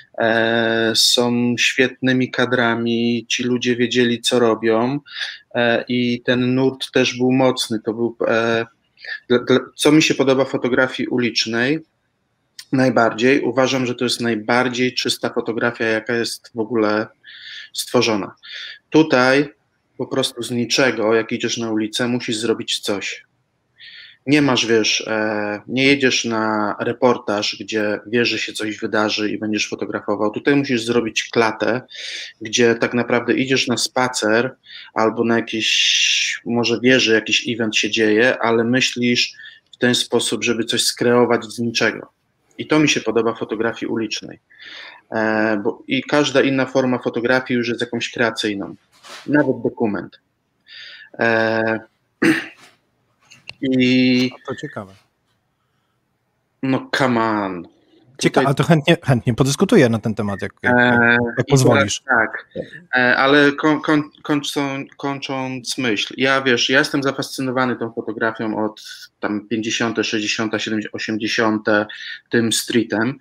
są świetnymi kadrami, ci ludzie wiedzieli, co robią, i ten nurt też był mocny. To był, co mi się podoba w fotografii ulicznej najbardziej, uważam, że to jest najbardziej czysta fotografia, jaka jest w ogóle stworzona. Tutaj po prostu z niczego, jak idziesz na ulicę, musisz zrobić coś. Nie masz, wiesz, nie jedziesz na reportaż, gdzie wiesz, że się coś wydarzy i będziesz fotografował. Tutaj musisz zrobić klatę, gdzie tak naprawdę idziesz na spacer albo na jakiś, może wiesz, że jakiś event się dzieje, ale myślisz w ten sposób, żeby coś skreować z niczego. I to mi się podoba w fotografii ulicznej. I każda inna forma fotografii już jest jakąś kreacyjną. Nawet dokument. To ciekawe. No come on. Ciekawe, ale to chętnie podyskutuję na ten temat, jak pozwolisz. Tak, ale kończąc myśl, ja jestem zafascynowany tą fotografią od tam 50., 60., 70., 80., tym streetem.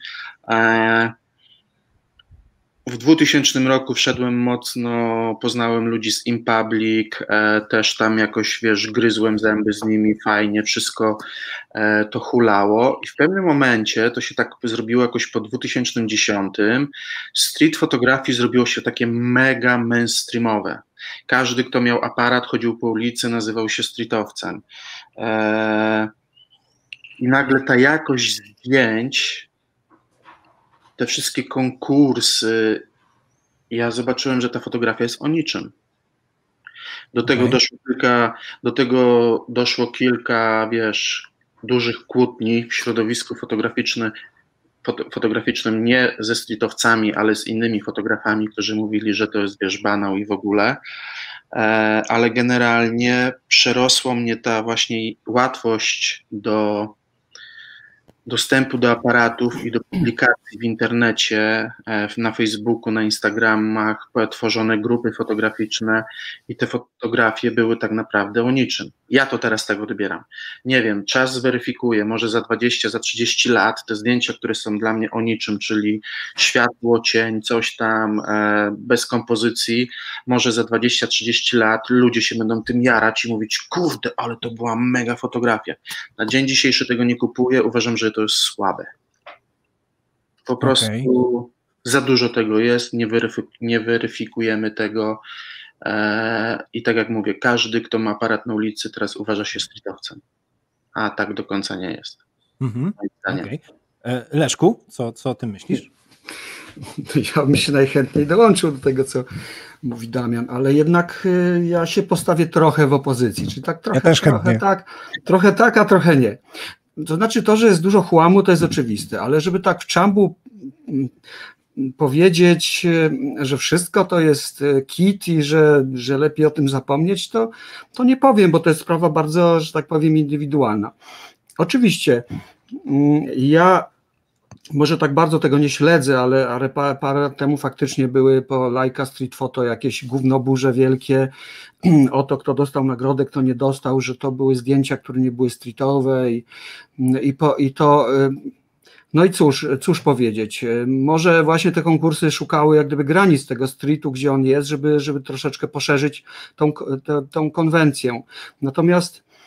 W 2000 roku wszedłem mocno, poznałem ludzi z InPublic, też tam jakoś, wiesz, gryzłem zęby z nimi, fajnie, wszystko to hulało i w pewnym momencie to się tak zrobiło jakoś po 2010, street fotografii zrobiło się takie mega mainstreamowe. Każdy, kto miał aparat, chodził po ulicy, nazywał się streetowcem. I nagle ta jakość zdjęć, te wszystkie konkursy, ja zobaczyłem, że ta fotografia jest o niczym. Do tego doszło kilka, wiesz, dużych kłótni w środowisku fotograficznym, nie ze streetowcami, ale z innymi fotografami, którzy mówili, że to jest, wiesz, banał i w ogóle, ale generalnie przerosło mnie ta właśnie łatwość do dostępu do aparatów i do publikacji w internecie, na Facebooku, na Instagramach, tworzone grupy fotograficzne i te fotografie były tak naprawdę o niczym. Ja to teraz tak odbieram. Nie wiem, czas zweryfikuje, może za 20, za 30 lat te zdjęcia, które są dla mnie o niczym, czyli światło, cień, coś tam, bez kompozycji, może za 20-30 lat ludzie się będą tym jarać i mówić, kurde, ale to była mega fotografia. Na dzień dzisiejszy tego nie kupuję, uważam, że to jest słabe. Po prostu za dużo tego jest, nie weryfikujemy tego i tak jak mówię, każdy, kto ma aparat na ulicy, teraz uważa się streetowcem, a tak do końca nie jest. Okay. Leszku, co ty myślisz? Ja bym się najchętniej dołączył do tego, co mówi Damian, ale jednak ja się postawię trochę w opozycji, czyli tak trochę tak, a trochę nie. To znaczy to, że jest dużo chłamu, to jest oczywiste, ale żeby tak w czambu powiedzieć, że wszystko to jest kit i że lepiej o tym zapomnieć, to nie powiem, bo to jest sprawa bardzo, że tak powiem, indywidualna. Oczywiście ja może tak bardzo tego nie śledzę, ale parę lat temu faktycznie były po Leica Street Photo jakieś gównoburze wielkie o to, kto dostał nagrodę, kto nie dostał, że to były zdjęcia, które nie były streetowe i to... No i cóż powiedzieć, może właśnie te konkursy szukały jak gdyby granic tego streetu, gdzie on jest, żeby troszeczkę poszerzyć tą konwencję. Natomiast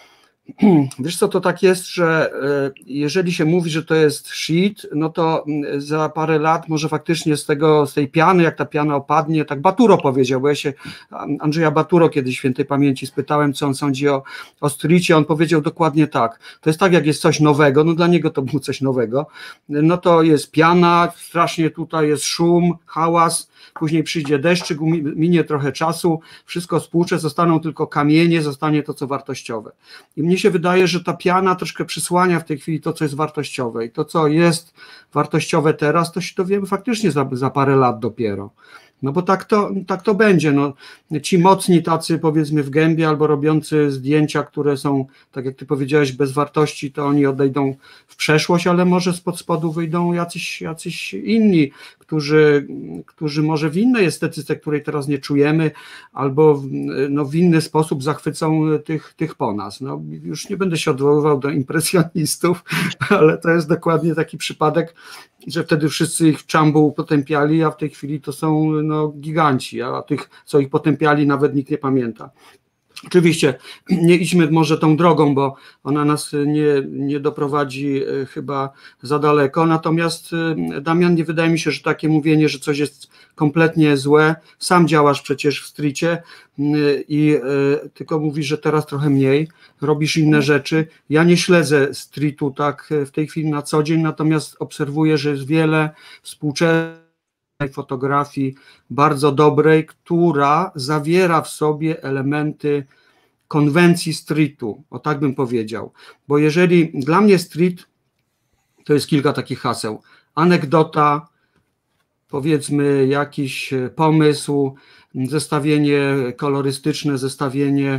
Wiesz co, to tak jest, że jeżeli się mówi, że to jest shit, no to za parę lat może faktycznie z tej piany, jak ta piana opadnie, tak Baturo powiedział, bo ja się Andrzeja Baturo kiedyś świętej pamięci spytałem, co on sądzi o streetie, on powiedział dokładnie tak. To jest tak, jak jest coś nowego, no dla niego to było coś nowego, no to jest piana, strasznie tutaj jest szum, hałas, później przyjdzie deszczyk, minie trochę czasu, wszystko spłucze, zostaną tylko kamienie, zostanie to, co wartościowe. I mnie się wydaje, że ta piana troszkę przysłania w tej chwili to, co jest wartościowe i to, co jest wartościowe teraz, to się dowiemy faktycznie za parę lat dopiero. No bo tak to będzie. No, ci mocni tacy, powiedzmy, w gębie albo robiący zdjęcia, które są, tak jak ty powiedziałeś, bez wartości, to oni odejdą w przeszłość, ale może spod spodu wyjdą jacyś inni, którzy może w innej estetyce, której teraz nie czujemy, albo w inny sposób zachwycą tych po nas. No, już nie będę się odwoływał do impresjonistów, ale to jest dokładnie taki przypadek, że wtedy wszyscy ich w czambu potępiali, a w tej chwili to są giganci, a tych, co ich potępiali, nawet nikt nie pamięta. Oczywiście nie idźmy może tą drogą, bo ona nas nie doprowadzi chyba za daleko, natomiast Damian, nie wydaje mi się, że takie mówienie, że coś jest kompletnie złe, sam działasz przecież w streetie i tylko mówisz, że teraz trochę mniej, robisz inne rzeczy. Ja nie śledzę streetu tak w tej chwili na co dzień, natomiast obserwuję, że jest wiele współczesnych fotografii bardzo dobrej, która zawiera w sobie elementy konwencji streetu, o tak bym powiedział, bo jeżeli dla mnie street to jest kilka takich haseł, anegdota, powiedzmy jakiś pomysł, zestawienie kolorystyczne, zestawienie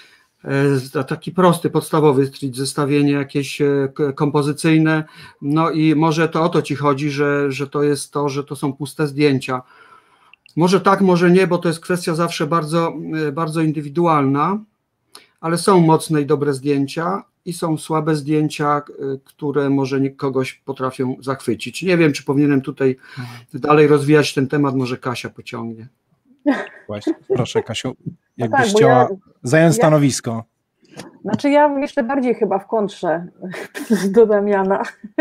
taki prosty, podstawowy street, zestawienie jakieś kompozycyjne, no i może to o to ci chodzi, że to jest to, że to są puste zdjęcia. Może tak, może nie, bo to jest kwestia zawsze bardzo, bardzo indywidualna, ale są mocne i dobre zdjęcia i są słabe zdjęcia, które może kogoś potrafią zachwycić. Nie wiem, czy powinienem tutaj dalej rozwijać ten temat, może Kasia pociągnie. Właśnie, proszę Kasiu, jakbyś chciała zająć stanowisko. Znaczy ja jeszcze bardziej chyba w kontrze do Damiana.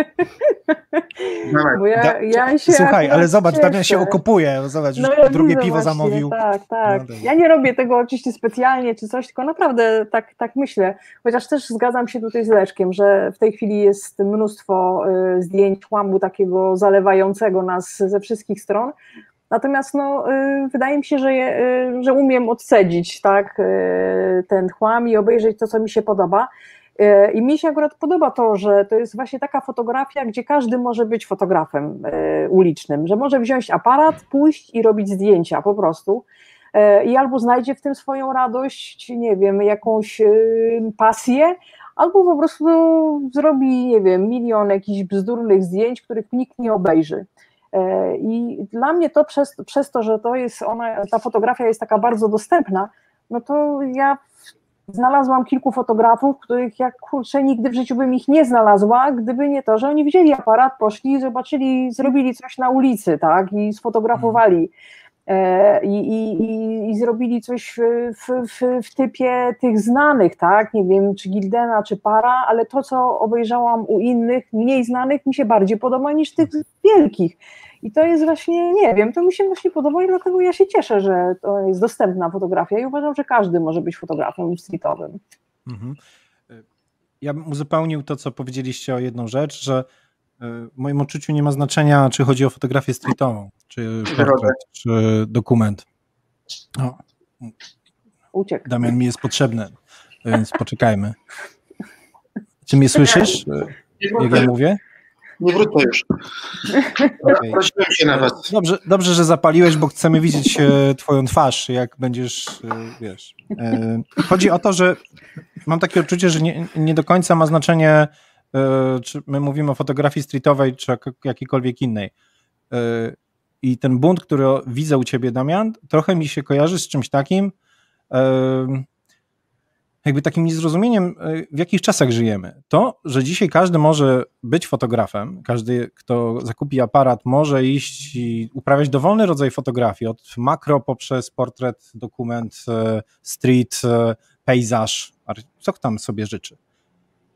Bo ja się słuchaj, ale zobacz, Damian się okopuje, zobacz, już drugie piwo właśnie, zamówił. Tak. No, ja nie robię tego oczywiście specjalnie czy coś, tylko naprawdę tak myślę, chociaż też zgadzam się tutaj z Leszkiem, że w tej chwili jest mnóstwo zdjęć chłamu takiego zalewającego nas ze wszystkich stron. Natomiast wydaje mi się, że umiem odcedzić ten chłam i obejrzeć to, co mi się podoba. I mi się akurat podoba to, że to jest właśnie taka fotografia, gdzie każdy może być fotografem ulicznym, że może wziąć aparat, pójść i robić zdjęcia po prostu. I albo znajdzie w tym swoją radość, nie wiem, jakąś pasję, albo po prostu zrobi, nie wiem, milion jakichś bzdurnych zdjęć, których nikt nie obejrzy. I dla mnie to przez to, że to jest ta fotografia jest taka bardzo dostępna, no to ja znalazłam kilku fotografów, których jak kurczę nigdy w życiu bym ich nie znalazła, gdyby nie to, że oni wzięli aparat, poszli, zobaczyli, zrobili coś na ulicy, tak, i sfotografowali i zrobili coś w typie tych znanych, tak, nie wiem, czy Gildena, czy Para, ale to, co obejrzałam u innych, mniej znanych, mi się bardziej podoba niż tych wielkich. I to jest właśnie, nie wiem, to mi się właśnie podoba i dlatego ja się cieszę, że to jest dostępna fotografia i uważam, że każdy może być fotografem streetowym. Mhm. Ja bym uzupełnił to, co powiedzieliście o jedną rzecz, że w moim odczuciu nie ma znaczenia, czy chodzi o fotografię streetową, czy portret, czy dokument. O, uciekł. Damian mi jest potrzebny, więc poczekajmy. Czy mnie słyszysz, jak ja mówię? Nie wrócę już. Okay. Prosiłem się na was. Dobrze, że zapaliłeś, bo chcemy widzieć twoją twarz, jak będziesz, wiesz. Chodzi o to, że mam takie odczucie, że nie do końca ma znaczenie, czy my mówimy o fotografii streetowej, czy jakiejkolwiek innej. I ten bunt, który widzę u ciebie, Damian, trochę mi się kojarzy z czymś takim, jakby takim niezrozumieniem, w jakich czasach żyjemy. To, że dzisiaj każdy może być fotografem, każdy, kto zakupi aparat, może iść i uprawiać dowolny rodzaj fotografii, od makro poprzez portret, dokument, street, pejzaż, co tam sobie życzy.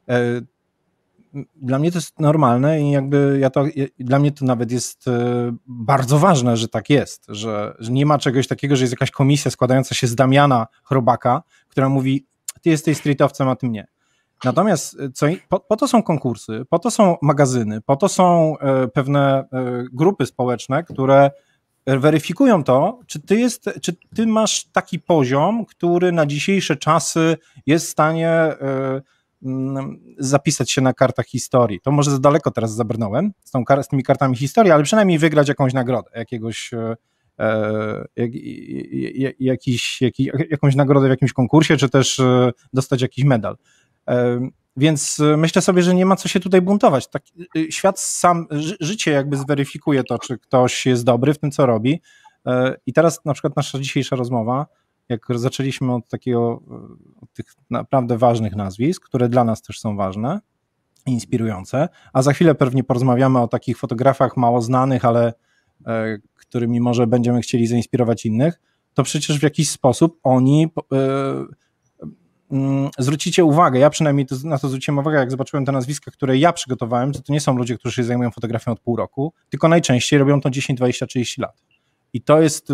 Dla mnie to jest normalne i jakby dla mnie to nawet jest bardzo ważne, że tak jest, że nie ma czegoś takiego, że jest jakaś komisja składająca się z Damiana Chrobaka, która mówi, ty jesteś streetowcem, a ty nie. Natomiast po to są konkursy, po to są magazyny, po to są pewne grupy społeczne, które weryfikują to, czy ty masz taki poziom, który na dzisiejsze czasy jest w stanie zapisać się na kartach historii. To może za daleko teraz zabrnąłem z tymi kartami historii, ale przynajmniej wygrać jakąś nagrodę, jakąś nagrodę w jakimś konkursie, czy też dostać jakiś medal. Więc myślę sobie, że nie ma co się tutaj buntować. Świat życie jakby zweryfikuje to, czy ktoś jest dobry w tym, co robi. I teraz na przykład nasza dzisiejsza rozmowa, jak zaczęliśmy od tych naprawdę ważnych nazwisk, które dla nas też są ważne i inspirujące, a za chwilę pewnie porozmawiamy o takich fotografach mało znanych, ale którymi może będziemy chcieli zainspirować innych, to przecież w jakiś sposób oni zwrócicie uwagę, ja przynajmniej na to zwróciłem uwagę, jak zobaczyłem te nazwiska, które ja przygotowałem, to nie są ludzie, którzy się zajmują fotografią od pół roku, tylko najczęściej robią to 10, 20, 30 lat. I to jest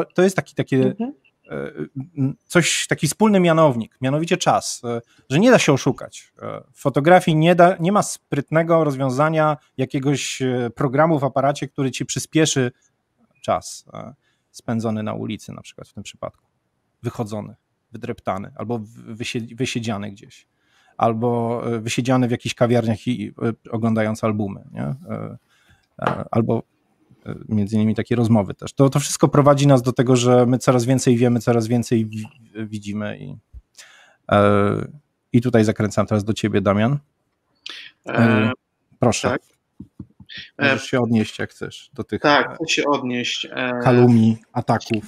taki wspólny mianownik, mianowicie czas, że nie da się oszukać. W fotografii nie ma sprytnego rozwiązania jakiegoś programu w aparacie, który ci przyspieszy czas spędzony na ulicy, na przykład w tym przypadku, wychodzony, wydreptany, albo wysiedziany gdzieś, albo wysiedziany w jakichś kawiarniach i oglądając albumy, nie? Albo między innymi takie rozmowy też. To wszystko prowadzi nas do tego, że my coraz więcej wiemy, coraz więcej widzimy i tutaj zakręcam teraz do ciebie, Damian. Proszę. Tak. Możesz się odnieść, jak chcesz, do tych chcę się odnieść. Kalumni, ataków.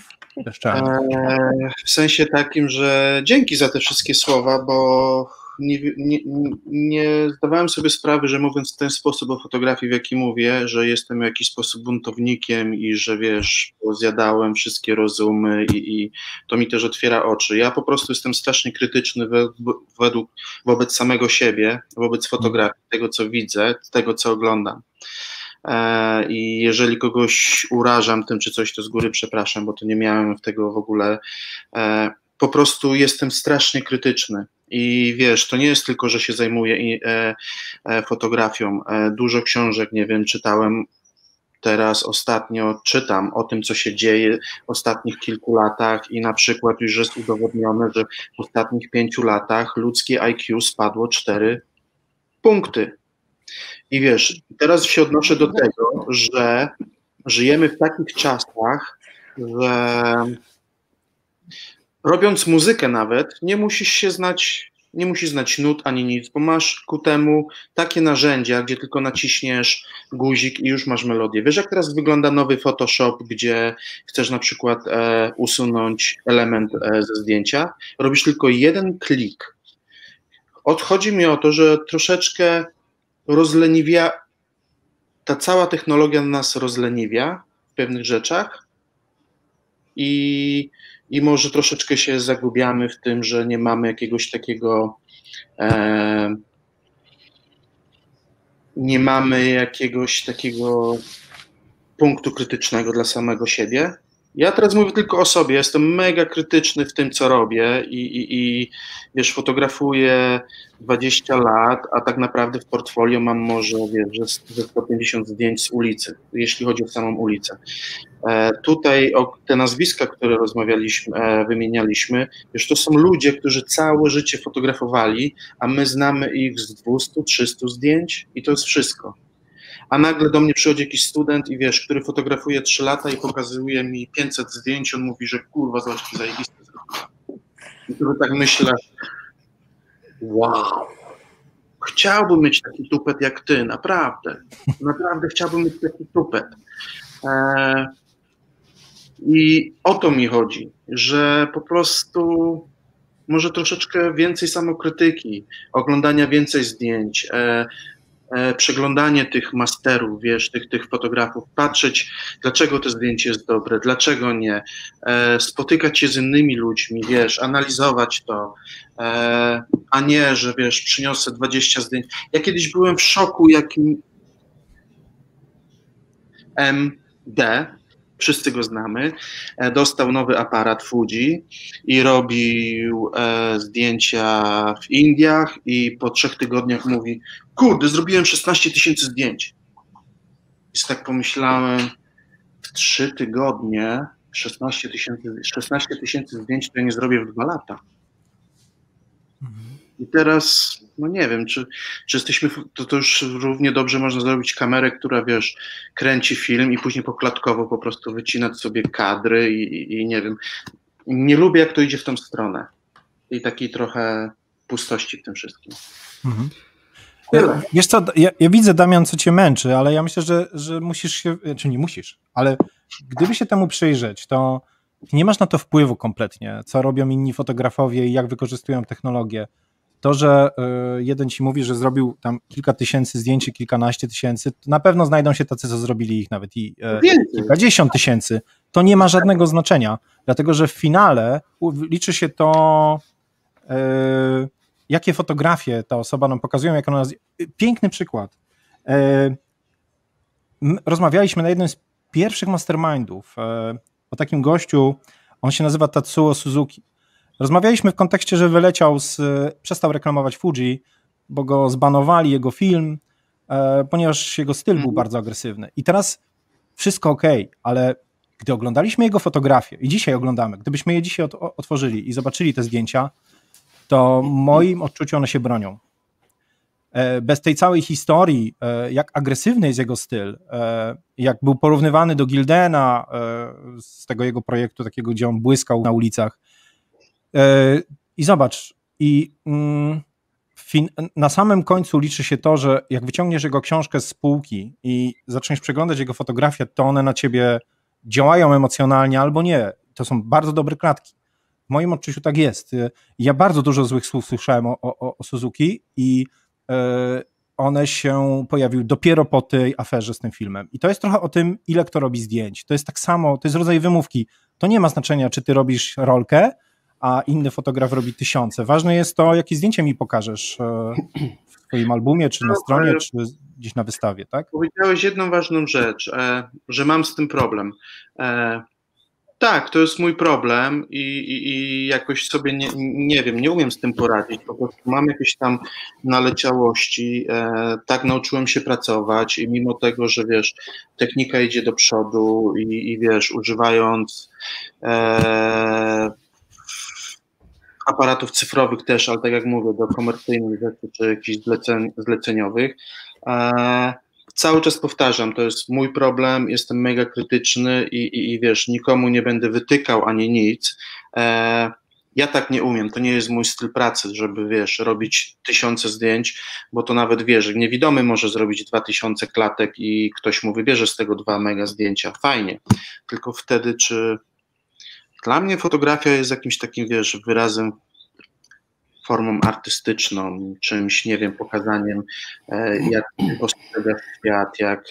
W sensie takim, że dzięki za te wszystkie słowa, bo nie zdawałem sobie sprawy, że mówiąc w ten sposób o fotografii, w jaki mówię, że jestem w jakiś sposób buntownikiem i że wiesz, zjadałem wszystkie rozumy i to mi też otwiera oczy. Ja po prostu jestem strasznie krytyczny wobec samego siebie, wobec fotografii, tego co widzę, tego co oglądam. I jeżeli kogoś urażam tym czy coś, to z góry przepraszam, bo to nie miałem tego w ogóle. Po prostu jestem strasznie krytyczny i wiesz, to nie jest tylko, że się zajmuję fotografią. Dużo książek, nie wiem, czytałem. Teraz ostatnio czytam o tym, co się dzieje w ostatnich kilku latach i na przykład już jest udowodnione, że w ostatnich 5 latach ludzkie IQ spadło 4 punkty. I wiesz, teraz się odnoszę do tego, że żyjemy w takich czasach, że robiąc muzykę nawet, nie musisz znać nut ani nic, bo masz ku temu takie narzędzia, gdzie tylko naciśniesz guzik i już masz melodię. Wiesz, jak teraz wygląda nowy Photoshop, gdzie chcesz na przykład usunąć element ze zdjęcia? Robisz tylko jeden klik. Chodzi mi o to, że troszeczkę rozleniwia, ta cała technologia nas rozleniwia w pewnych rzeczach i może troszeczkę się zagubiamy w tym, że nie mamy jakiegoś takiego punktu krytycznego dla samego siebie. Ja teraz mówię tylko o sobie, jestem mega krytyczny w tym, co robię i wiesz, fotografuję 20 lat, a tak naprawdę w portfolio mam może, wiesz, ze 150 zdjęć z ulicy, jeśli chodzi o samą ulicę. Tutaj te nazwiska, które wymienialiśmy, wiesz, to są ludzie, którzy całe życie fotografowali, a my znamy ich z 200-300 zdjęć i to jest wszystko. A nagle do mnie przychodzi jakiś student i wiesz, który fotografuje 3 lata i pokazuje mi 500 zdjęć, on mówi, że kurwa, zobacz, jaki zajebisty zrobiłem. I wtedy tak myślę, wow, chciałbym mieć taki tupet jak ty, naprawdę chciałbym mieć taki tupet. I o to mi chodzi, że po prostu może troszeczkę więcej samokrytyki, oglądania więcej zdjęć, przeglądanie tych masterów, wiesz, tych fotografów, patrzeć, dlaczego to zdjęcie jest dobre, dlaczego nie, spotykać się z innymi ludźmi, wiesz, analizować to, a nie, że wiesz, przyniosę 20 zdjęć. Ja kiedyś byłem w szoku, jakim MD, wszyscy go znamy, dostał nowy aparat Fuji i robił zdjęcia w Indiach i po 3 tygodniach mówi, kurde, zrobiłem 16 000 zdjęć. I tak pomyślałem, w 3 tygodnie 16 000 zdjęć to ja nie zrobię w 2 lata. I teraz, no nie wiem, czy jesteśmy, to już równie dobrze można zrobić kamerę, która, wiesz, kręci film i później poklatkowo po prostu wycinać sobie kadry i nie wiem. Nie lubię, jak to idzie w tą stronę. I takiej trochę pustości w tym wszystkim. Mhm. Wiesz co, ja widzę, Damian, co cię męczy, ale ja myślę, że musisz się, czy nie musisz, ale gdyby się temu przyjrzeć, to nie masz na to wpływu kompletnie, co robią inni fotografowie i jak wykorzystują technologię. To, że jeden ci mówi, że zrobił tam kilka tysięcy zdjęć, kilkanaście tysięcy, to na pewno znajdą się tacy, co zrobili ich nawet i kilkadziesiąt tysięcy. To nie ma żadnego znaczenia, dlatego że w finale liczy się to, jakie fotografie ta osoba nam pokazują, jak ona... Piękny przykład. Rozmawialiśmy na jednym z pierwszych mastermindów o takim gościu, on się nazywa Tatsuo Suzuki. Rozmawialiśmy w kontekście, że przestał reklamować Fuji, bo go zbanowali, jego film, ponieważ jego styl był bardzo agresywny. I teraz wszystko okej, ale gdy oglądaliśmy jego fotografie i dzisiaj oglądamy, gdybyśmy je dzisiaj otworzyli i zobaczyli te zdjęcia, to w moim odczuciu one się bronią. Bez tej całej historii, jak agresywny jest jego styl, jak był porównywany do Gildena z tego jego projektu takiego, gdzie on błyskał na ulicach. I zobacz, na samym końcu liczy się to, że jak wyciągniesz jego książkę z półki i zaczniesz przeglądać jego fotografię, to one na ciebie działają emocjonalnie albo nie. To są bardzo dobre klatki. W moim odczuciu tak jest. Ja bardzo dużo złych słów słyszałem o Suzuki i one się pojawiły dopiero po tej aferze z tym filmem. I to jest trochę o tym, ile kto robi zdjęć. To jest tak samo, to jest rodzaj wymówki. To nie ma znaczenia, czy ty robisz rolkę, a inny fotograf robi 1000. Ważne jest to, jakie zdjęcie mi pokażesz w swoim albumie, czy na stronie, czy gdzieś na wystawie, tak? Powiedziałeś jedną ważną rzecz, że mam z tym problem. Tak, to jest mój problem i jakoś sobie nie wiem, nie umiem z tym poradzić, po prostu mam jakieś tam naleciałości, tak nauczyłem się pracować i mimo tego, że wiesz, technika idzie do przodu i wiesz, używając aparatów cyfrowych też, ale tak jak mówię, do komercyjnych rzeczy czy jakichś zleceniowych, cały czas powtarzam, to jest mój problem, jestem mega krytyczny i wiesz, nikomu nie będę wytykał ani nic. Ja tak nie umiem, to nie jest mój styl pracy, żeby wiesz, robić 1000 zdjęć, bo to nawet wiesz, niewidomy może zrobić 2000 klatek i ktoś mu wybierze z tego 2 mega zdjęcia, fajnie, tylko wtedy czy dla mnie fotografia jest jakimś takim, wiesz, wyrazem, formą artystyczną, czymś, nie wiem, pokazaniem, jak postrzegasz świat, jak...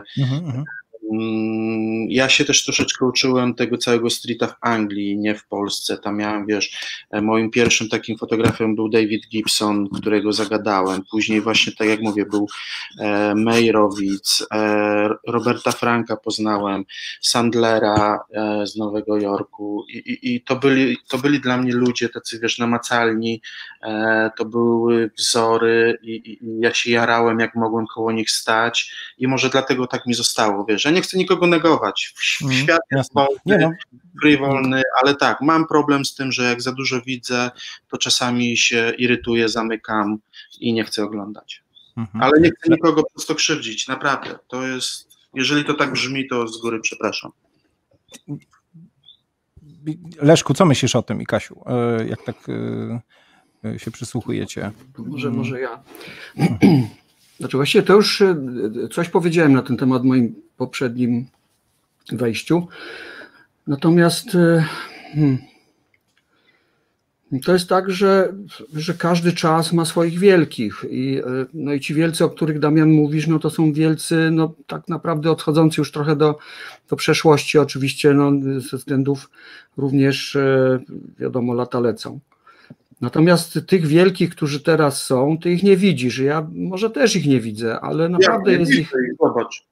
Ja się też troszeczkę uczyłem tego całego streeta w Anglii, nie w Polsce. Tam miałem, wiesz, moim pierwszym takim fotografem był David Gibson, którego zagadałem. Później właśnie, tak jak mówię, był Meyerowitz, Roberta Franka poznałem, Sandlera z Nowego Jorku i to byli dla mnie ludzie tacy, wiesz, namacalni, to były wzory i ja się jarałem, jak mogłem koło nich stać i może dlatego tak mi zostało, wiesz. Ja nie chcę nikogo negować. Świat jest wolny, frywolny, ale tak, mam problem z tym, że jak za dużo widzę, to czasami się irytuję, zamykam i nie chcę oglądać. Ale nie chcę nikogo po prostu krzywdzić, naprawdę. To jest, jeżeli to tak brzmi, to z góry przepraszam. Leszku, co myślisz o tym i Kasiu? Jak tak się przysłuchujecie? Może ja. Znaczy właściwie to już coś powiedziałem na ten temat w moim poprzednim wejściu. Natomiast To jest tak, że każdy czas ma swoich wielkich no i ci wielcy, o których Damian mówisz, no to są wielcy, no tak naprawdę odchodzący już trochę do przeszłości, oczywiście no, ze względów również, wiadomo, lata lecą. Natomiast tych wielkich, którzy teraz są, ty ich nie widzisz. Ja może też ich nie widzę, ale naprawdę jest ich... Zobacz.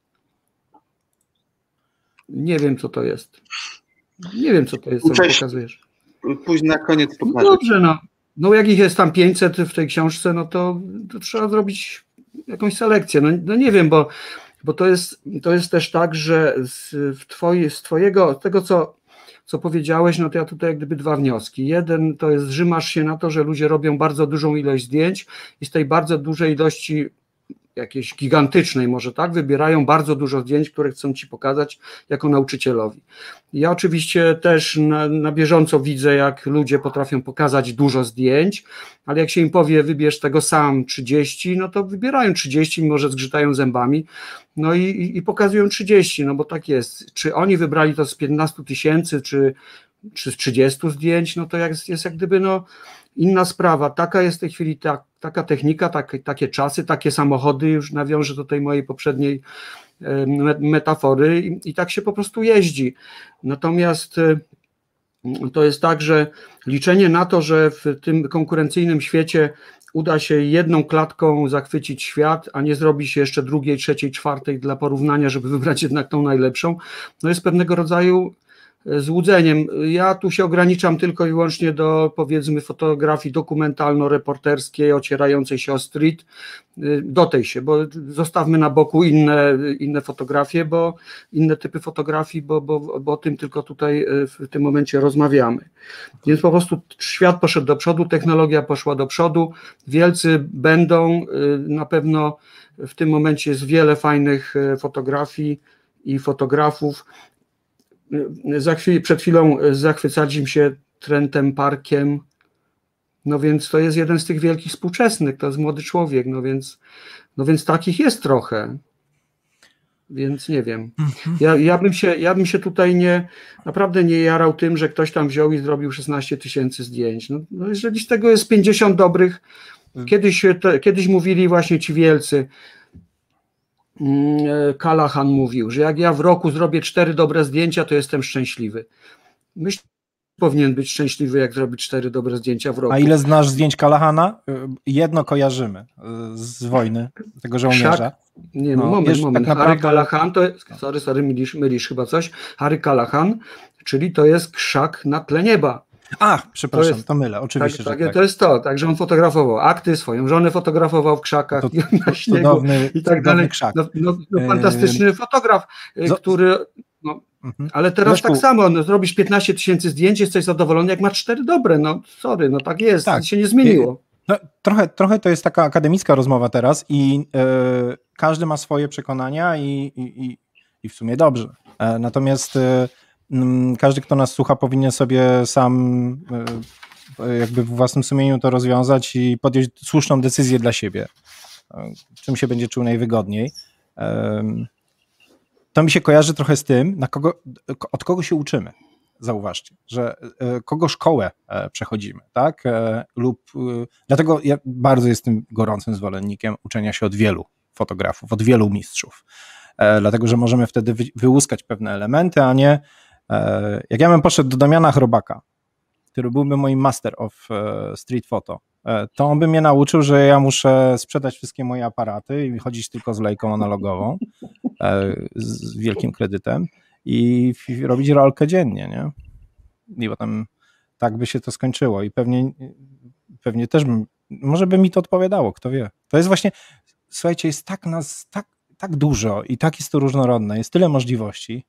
Nie wiem, co to jest. Nie wiem, co to jest, co mi pokazujesz. Później na koniec pokażę. No dobrze, no jak ich jest tam 500 w tej książce, no to trzeba zrobić jakąś selekcję. No nie wiem, bo to jest też tak, że z tego, co powiedziałeś, no to ja tutaj jak gdyby dwa wnioski. Jeden to jest, rzymasz się na to, że ludzie robią bardzo dużą ilość zdjęć i z tej bardzo dużej ilości, jakiejś gigantycznej może tak, wybierają bardzo dużo zdjęć, które chcą ci pokazać jako nauczycielowi. Ja oczywiście też na bieżąco widzę, jak ludzie potrafią pokazać dużo zdjęć, ale jak się im powie, wybierz tego sam 30, no to wybierają 30, mimo że zgrzytają zębami, no i pokazują 30, no bo tak jest. Czy oni wybrali to z 15 000, czy z 30 zdjęć, no to jest jak gdyby no inna sprawa. Taka jest w tej chwili taka technika, takie czasy, takie samochody, już nawiążę do tej mojej poprzedniej metafory i tak się po prostu jeździ. Natomiast to jest tak, że liczenie na to, że w tym konkurencyjnym świecie uda się jedną klatką zachwycić świat, a nie zrobi się jeszcze drugiej, trzeciej, czwartej dla porównania, żeby wybrać jednak tą najlepszą, no jest pewnego rodzaju złudzeniem. Ja tu się ograniczam tylko i wyłącznie do, powiedzmy, fotografii dokumentalno-reporterskiej ocierającej się o street, do tej się, bo zostawmy na boku inne fotografie, bo inne typy fotografii, bo o tym tylko tutaj w tym momencie rozmawiamy. Więc po prostu świat poszedł do przodu, technologia poszła do przodu, wielcy będą, na pewno w tym momencie jest wiele fajnych fotografii i fotografów. Przed chwilą zachwycaliśmy się Trentem Parkiem, no więc to jest jeden z tych wielkich współczesnych, to jest młody człowiek, no więc takich jest trochę, więc nie wiem. Ja bym się tutaj naprawdę nie jarał tym, że ktoś tam wziął i zrobił 16 000 zdjęć. No jeżeli z tego jest 50 dobrych, kiedyś mówili właśnie ci wielcy, Callahan mówił, że jak ja w roku zrobię 4 dobre zdjęcia, to jestem szczęśliwy. Myślę, że powinien być szczęśliwy, jak zrobić 4 dobre zdjęcia w roku. A ile znasz zdjęć Callahana? Jedno kojarzymy z wojny, tego żołnierza. Nie, no, moment. Tak naprawdę... Harry Callahan to jest, sorry, mylisz chyba coś. Harry Callahan, czyli to jest krzak na tle nieba. Ach, przepraszam, to mylę, oczywiście. Tak. To jest to, także on fotografował akty, swoją żonę fotografował w krzakach, na śniegu i tak dalej. No, fantastyczny fotograf, który... No, ale teraz Leszku, tak samo, zrobisz 15 000 zdjęć, jesteś zadowolony, jak masz 4 dobre, no sorry, no tak jest, nic się nie zmieniło. No, trochę to jest taka akademicka rozmowa teraz i każdy ma swoje przekonania i w sumie dobrze. Natomiast każdy, kto nas słucha, powinien sobie sam jakby w własnym sumieniu to rozwiązać i podjąć słuszną decyzję dla siebie, czym się będzie czuł najwygodniej. To mi się kojarzy trochę z tym, od kogo się uczymy. Zauważcie, że kogo szkołę przechodzimy, tak? Dlatego ja bardzo jestem gorącym zwolennikiem uczenia się od wielu fotografów, od wielu mistrzów. Dlatego, że możemy wtedy wyłuskać pewne elementy, a nie jak ja bym poszedł do Damiana Chrobaka, który byłby moim master of street photo, to on by mnie nauczył, że ja muszę sprzedać wszystkie moje aparaty i chodzić tylko z lejką analogową, z wielkim kredytem i robić rolkę dziennie, nie? I potem tak by się to skończyło i pewnie też może by mi to odpowiadało, kto wie. To jest właśnie, słuchajcie, jest tak dużo i tak jest to różnorodne, jest tyle możliwości.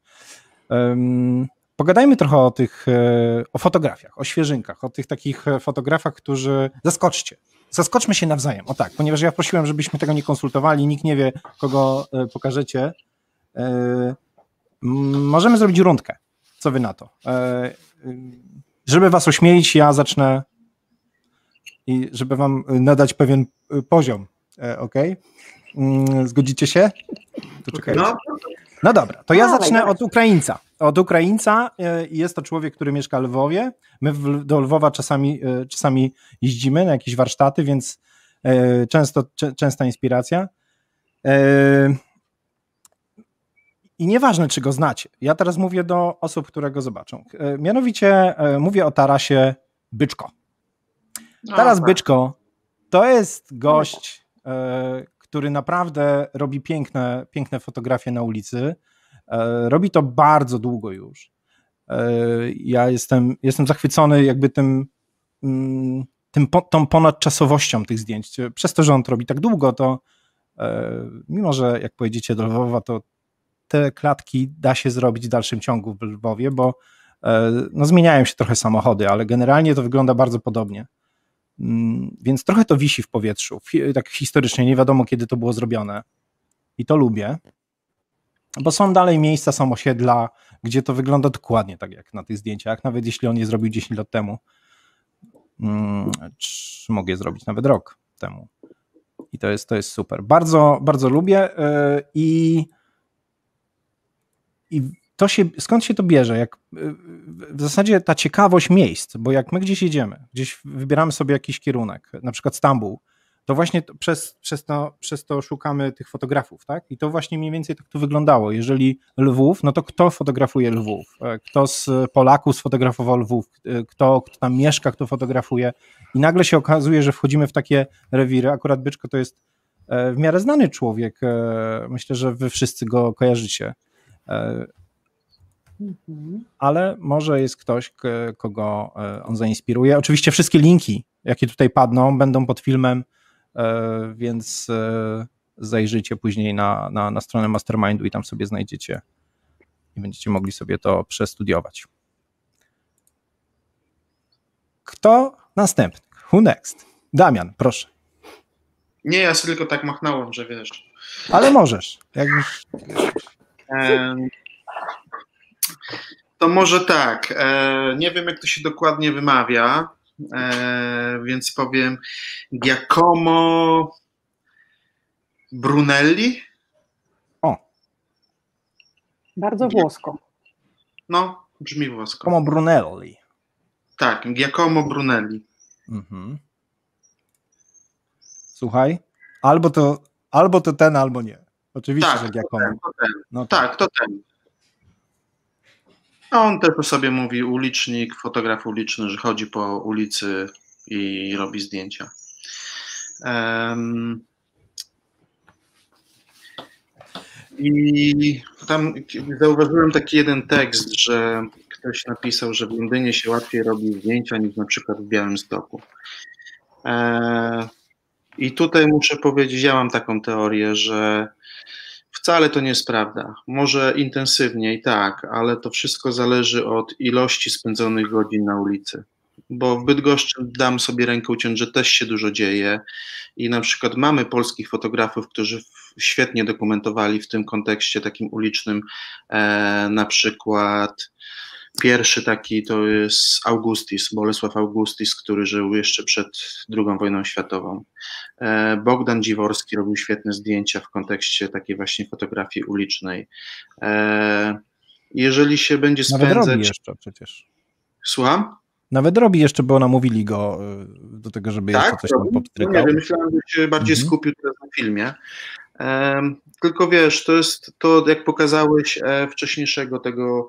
Pogadajmy trochę o fotografiach, o świeżynkach, o tych takich fotografach, którzy... Zaskoczmy się nawzajem, o tak, ponieważ ja prosiłem, żebyśmy tego nie konsultowali, nikt nie wie, kogo pokażecie. Możemy zrobić rundkę, co wy na to? Żeby was ośmielić, ja zacznę i żeby wam nadać pewien poziom, okej? Zgodzicie się? To czekajcie. No dobra, to ja zacznę od Ukraińca. od Ukraińca i jest to człowiek, który mieszka w Lwowie. My do Lwowa czasami jeździmy na jakieś warsztaty, więc częsta inspiracja. I nieważne, czy go znacie. Ja teraz mówię do osób, które go zobaczą. Mianowicie mówię o Tarasie Byczko. Taras Byczko to jest gość, który naprawdę robi piękne fotografie na ulicy. Robi to bardzo długo już. Ja jestem zachwycony jakby tą ponadczasowością tych zdjęć. Przez to, że on to robi tak długo, to mimo, że jak pojedziecie do Lwowa, to te klatki da się zrobić w dalszym ciągu w Lwowie, bo no, zmieniają się trochę samochody, ale generalnie to wygląda bardzo podobnie. Więc trochę to wisi w powietrzu. Tak historycznie nie wiadomo, kiedy to było zrobione. I to lubię. Bo są dalej miejsca, są osiedla, gdzie to wygląda dokładnie tak jak na tych zdjęciach, nawet jeśli on je zrobił 10 lat temu. Czy mogę je zrobić nawet rok temu. I to jest super. Bardzo, bardzo lubię i skąd się to bierze? W zasadzie ta ciekawość miejsc, bo jak my gdzieś jedziemy, gdzieś wybieramy sobie jakiś kierunek, na przykład Stambuł, to właśnie przez to szukamy tych fotografów, tak? I to właśnie mniej więcej tak to wyglądało. Jeżeli Lwów, no to kto fotografuje Lwów? Kto z Polaków sfotografował Lwów? Kto tam mieszka, kto fotografuje? I nagle się okazuje, że wchodzimy w takie rewiry. Akurat Byczko to jest w miarę znany człowiek. Myślę, że wy wszyscy go kojarzycie. Ale może jest ktoś, kogo on zainspiruje. Oczywiście wszystkie linki, jakie tutaj padną, będą pod filmem, więc zajrzyjcie później na stronę Mastermindu i tam sobie znajdziecie i będziecie mogli sobie to przestudiować. Kto następny? Who next? Damian, proszę. Nie, ja sobie tylko tak machnąłem, że wiesz. Ale możesz. To może tak. Nie wiem, jak to się dokładnie wymawia, więc powiem Giacomo Brunelli. O. Bardzo włosko. No, brzmi włosko. Giacomo Brunelli. Tak, Giacomo Brunelli. Mhm. Słuchaj, albo to ten, albo nie. Oczywiście, tak, że Giacomo. To ten. No tak, to ten. On też o sobie mówi ulicznik, fotograf uliczny, że chodzi po ulicy i robi zdjęcia. I tam zauważyłem taki jeden tekst, że ktoś napisał, że w Londynie się łatwiej robi zdjęcia niż na przykład w Białymstoku. I tutaj muszę powiedzieć, ja mam taką teorię, że wcale to nie jest prawda. Może intensywniej, tak, ale to wszystko zależy od ilości spędzonych godzin na ulicy. Bo w Bydgoszczy dam sobie rękę uciąć, że też się dużo dzieje i na przykład mamy polskich fotografów, którzy świetnie dokumentowali w tym kontekście takim ulicznym, na przykład pierwszy taki to jest Bolesław Augustis, który żył jeszcze przed II wojną światową. Bogdan Dziworski robił świetne zdjęcia w kontekście takiej właśnie fotografii ulicznej. Jeżeli się będzie spędzać... Nawet robi jeszcze przecież. Słucham? Nawet robi jeszcze, bo namówili go do tego, żeby jeszcze coś tam popstrykał. Nie wiem, myślałem, że się bardziej skupił teraz na filmie. Tylko wiesz, to jest to, jak pokazałeś wcześniejszego tego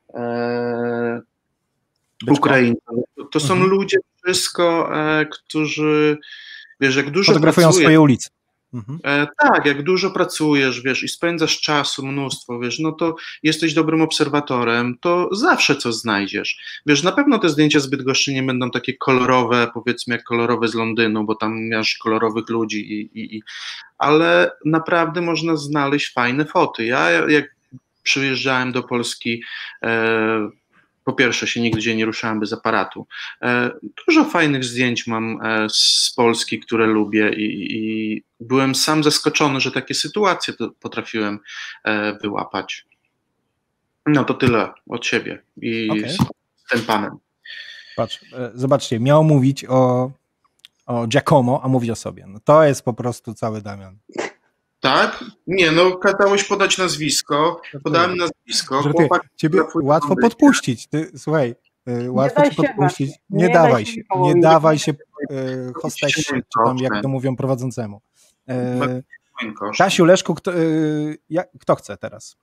Ukraińca. To są ludzie wszystko, którzy, wiesz, jak dużo fotografują swoje ulice. Tak, jak dużo pracujesz, wiesz, i spędzasz czasu mnóstwo, wiesz, no to jesteś dobrym obserwatorem, to zawsze coś znajdziesz. Wiesz, na pewno te zdjęcia z Bydgoszczy nie będą takie kolorowe, powiedzmy jak kolorowe z Londynu, bo tam masz kolorowych ludzi, ale naprawdę można znaleźć fajne foty. Ja jak przyjeżdżałem do Polski, po pierwsze się nigdzie nie ruszałem bez aparatu. Dużo fajnych zdjęć mam z Polski, które lubię i byłem sam zaskoczony, że takie sytuacje to potrafiłem wyłapać. No to tyle od siebie i z tym panem. Patrz, zobaczcie, miał mówić o Giacomo, a mówi o sobie. No to jest po prostu cały Damian. Tak? Nie, no kazałeś podać nazwisko, podałem nazwisko. Chłopak, ciebie łatwo podpuścić, słuchaj, łatwo ci podpuścić. Nie dawaj się hostessie, czy tam jak to mówią prowadzącemu. Kasiu, Leszku, kto chce teraz?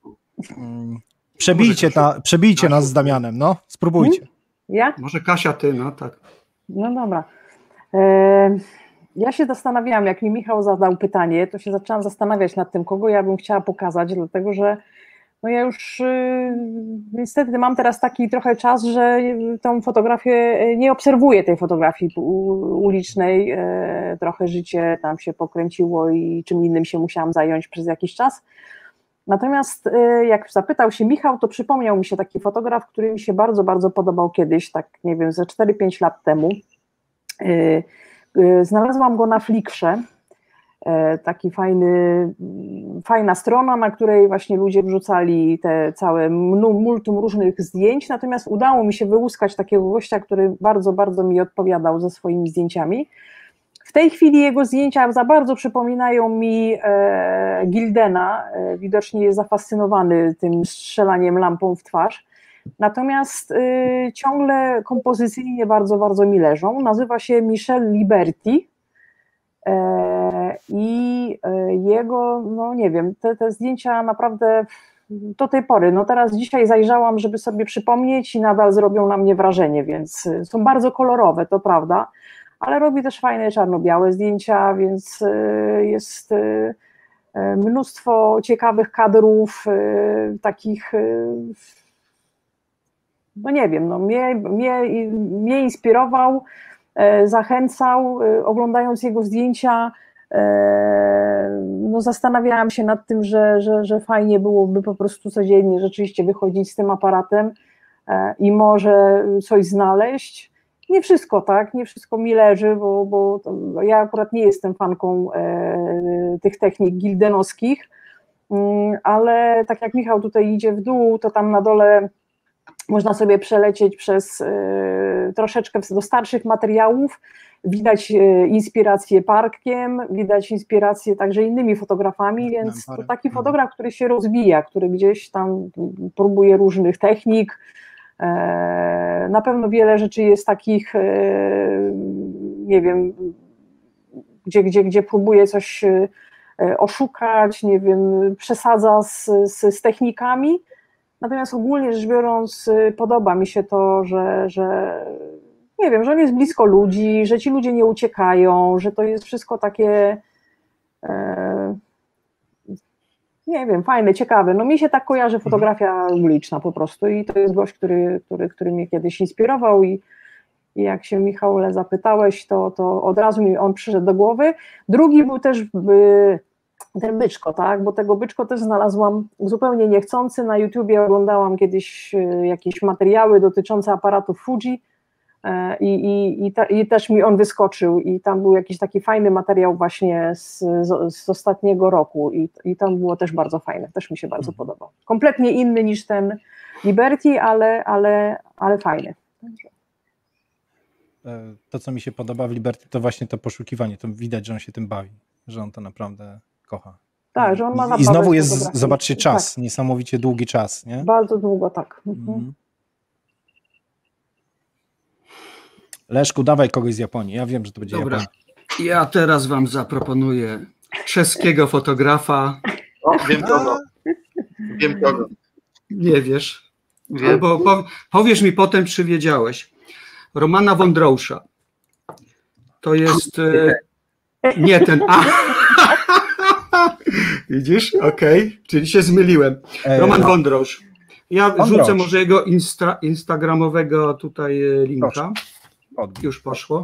Przebijcie nas z Damianem, no, spróbujcie. Ja? Może Kasia, ty, no tak. No dobra. Ja się zastanawiałam, jak mi Michał zadał pytanie, to się zaczęłam zastanawiać nad tym, kogo ja bym chciała pokazać, dlatego że no ja już niestety mam teraz taki trochę czas, że tą fotografię, nie obserwuję tej fotografii ulicznej, trochę życie tam się pokręciło i czym innym się musiałam zająć przez jakiś czas. Natomiast jak zapytał się Michał, to przypomniał mi się taki fotograf, który mi się bardzo, bardzo podobał kiedyś, tak nie wiem, ze 4-5 lat temu. Znalazłam go na Flickrze, taki fajna strona, na której właśnie ludzie wrzucali te całe multum różnych zdjęć, natomiast udało mi się wyłuskać takiego gościa, który bardzo, bardzo mi odpowiadał ze swoimi zdjęciami. W tej chwili jego zdjęcia za bardzo przypominają mi Gildena, widocznie jest zafascynowany tym strzelaniem lampą w twarz, natomiast ciągle kompozycyjnie bardzo, bardzo mi leżą. Nazywa się Michel Liberty i jego, no nie wiem, te zdjęcia naprawdę do tej pory, no teraz dzisiaj zajrzałam, żeby sobie przypomnieć i nadal zrobią na mnie wrażenie, więc są bardzo kolorowe, to prawda, ale robi też fajne czarno-białe zdjęcia, więc jest mnóstwo ciekawych kadrów, takich, no nie wiem, no mnie inspirował, zachęcał, oglądając jego zdjęcia, no zastanawiałam się nad tym, że fajnie byłoby po prostu codziennie rzeczywiście wychodzić z tym aparatem i może coś znaleźć. Nie wszystko, tak, nie wszystko mi leży, bo ja akurat nie jestem fanką tych technik gildenowskich, ale tak jak Michał tutaj idzie w dół, to tam na dole można sobie przelecieć przez troszeczkę do starszych materiałów, widać inspirację Parkiem, widać inspirację także innymi fotografami, więc to taki fotograf, który się rozwija, który gdzieś tam próbuje różnych technik. Na pewno wiele rzeczy jest takich, nie wiem, gdzie próbuje coś oszukać, nie wiem, przesadza z technikami. Natomiast ogólnie rzecz biorąc podoba mi się to, że nie wiem, że on jest blisko ludzi, że ci ludzie nie uciekają, że to jest wszystko takie, nie wiem, fajne, ciekawe. No mi się tak kojarzy fotografia uliczna po prostu i to jest gość, który mnie kiedyś inspirował i jak się Michale zapytałeś, to od razu mi on przyszedł do głowy. Drugi był też ten Byczko, tak, bo tego Byczko też znalazłam zupełnie niechcący, na YouTubie oglądałam kiedyś jakieś materiały dotyczące aparatów Fuji i też mi on wyskoczył i tam był jakiś taki fajny materiał właśnie z ostatniego roku i tam było też bardzo fajne, też mi się bardzo podobał. Kompletnie inny niż ten Liberty, ale fajny. To, co mi się podoba w Liberty, to właśnie to poszukiwanie, to widać, że on się tym bawi, że on to naprawdę kocha. Tak, że on ma I znowu jest, zobaczcie, czas, tak. Niesamowicie długi czas, nie? Bardzo długo, tak. Mhm. Leszku, dawaj kogoś z Japonii, ja wiem, że to będzie Japonia. Ja teraz wam zaproponuję czeskiego fotografa. O, wiem kogo. Wiem kogo. Nie wiesz. Albo powiesz mi potem, czy wiedziałeś. Romana Wondrousza. To jest... nie ten... Widzisz? Okej. Czyli się zmyliłem. Roman Wondrousz. Ja wrzucę może jego instagramowego tutaj linka. Już poszło.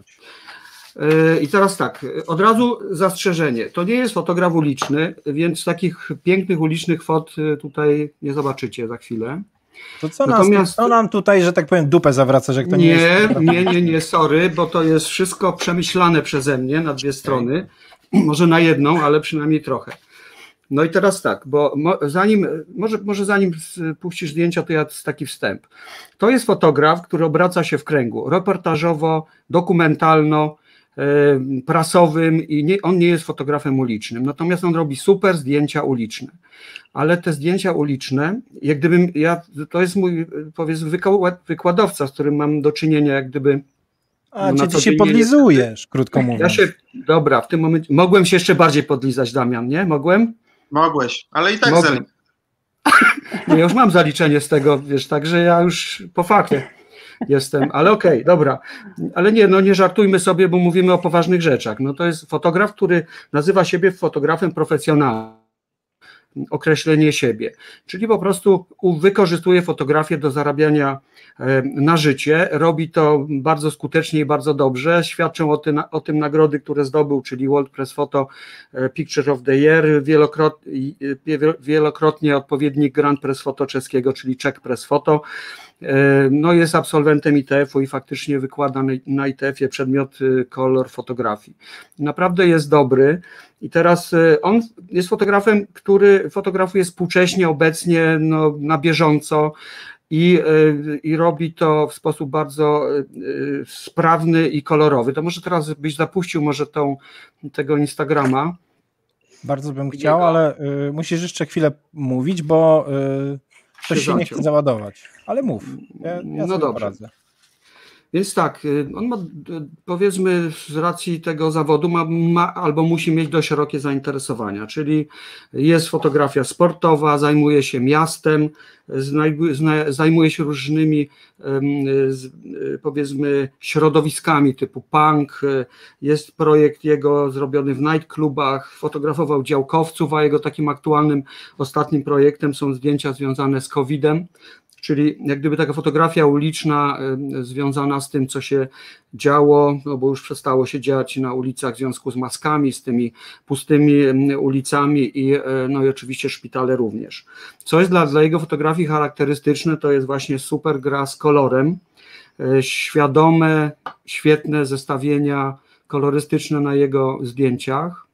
I teraz tak, od razu zastrzeżenie. To nie jest fotograf uliczny, więc takich pięknych ulicznych fot tutaj nie zobaczycie za chwilę. To co nam tutaj, że tak powiem, dupę zawraca, że kto nie jest... Nie, sorry, bo to jest wszystko przemyślane przeze mnie na dwie strony. Może na jedną, ale przynajmniej trochę. No i teraz tak, bo zanim puścisz zdjęcia, to ja taki wstęp. To jest fotograf, który obraca się w kręgu reportażowo, dokumentalno, prasowym i on nie jest fotografem ulicznym, natomiast on robi super zdjęcia uliczne, ale te zdjęcia uliczne, jak gdybym to jest mój, powiedzmy, wykładowca, z którym mam do czynienia, jak gdyby. Ty się podlizujesz, krótko mówiąc. Dobra, w tym momencie mogłem się jeszcze bardziej podlizać, Damian, nie? Mogłem? Mogłeś, ale i tak Nie, już mam zaliczenie z tego, wiesz, także ja już po fakcie jestem, ale okej, dobra. Ale nie żartujmy sobie, bo mówimy o poważnych rzeczach. No to jest fotograf, który nazywa siebie fotografem profesjonalnym. Określenie siebie, czyli po prostu wykorzystuje fotografię do zarabiania na życie, robi to bardzo skutecznie i bardzo dobrze, świadczą o tym nagrody, które zdobył, czyli World Press Photo Picture of the Year, wielokrotnie odpowiednik Grand Press Photo czeskiego, czyli Czech Press Photo. No jest absolwentem ITF-u i faktycznie wykłada na ITF-ie przedmiot kolor fotografii. Naprawdę jest dobry i teraz on jest fotografem, który fotografuje współcześnie, obecnie, na bieżąco i robi to w sposób bardzo sprawny i kolorowy. To może teraz byś zapuścił może tego Instagrama. Bardzo bym chciał, ale musisz jeszcze chwilę mówić, bo coś się nie chce załadować, ale mów, ja sobie poradzę. Więc tak, on ma, powiedzmy, z racji tego zawodu ma albo musi mieć dość szerokie zainteresowania, czyli jest fotografia sportowa, zajmuje się miastem, zajmuje się różnymi, powiedzmy, środowiskami typu punk, jest projekt jego zrobiony w nightclubach, fotografował działkowców, a jego takim aktualnym, ostatnim projektem są zdjęcia związane z COVID-em. Czyli jak gdyby taka fotografia uliczna związana z tym, co się działo, bo już przestało się dziać na ulicach w związku z maskami, z tymi pustymi ulicami i oczywiście szpitale również. Co jest dla jego fotografii charakterystyczne, to jest właśnie super gra z kolorem, świadome, świetne zestawienia kolorystyczne na jego zdjęciach.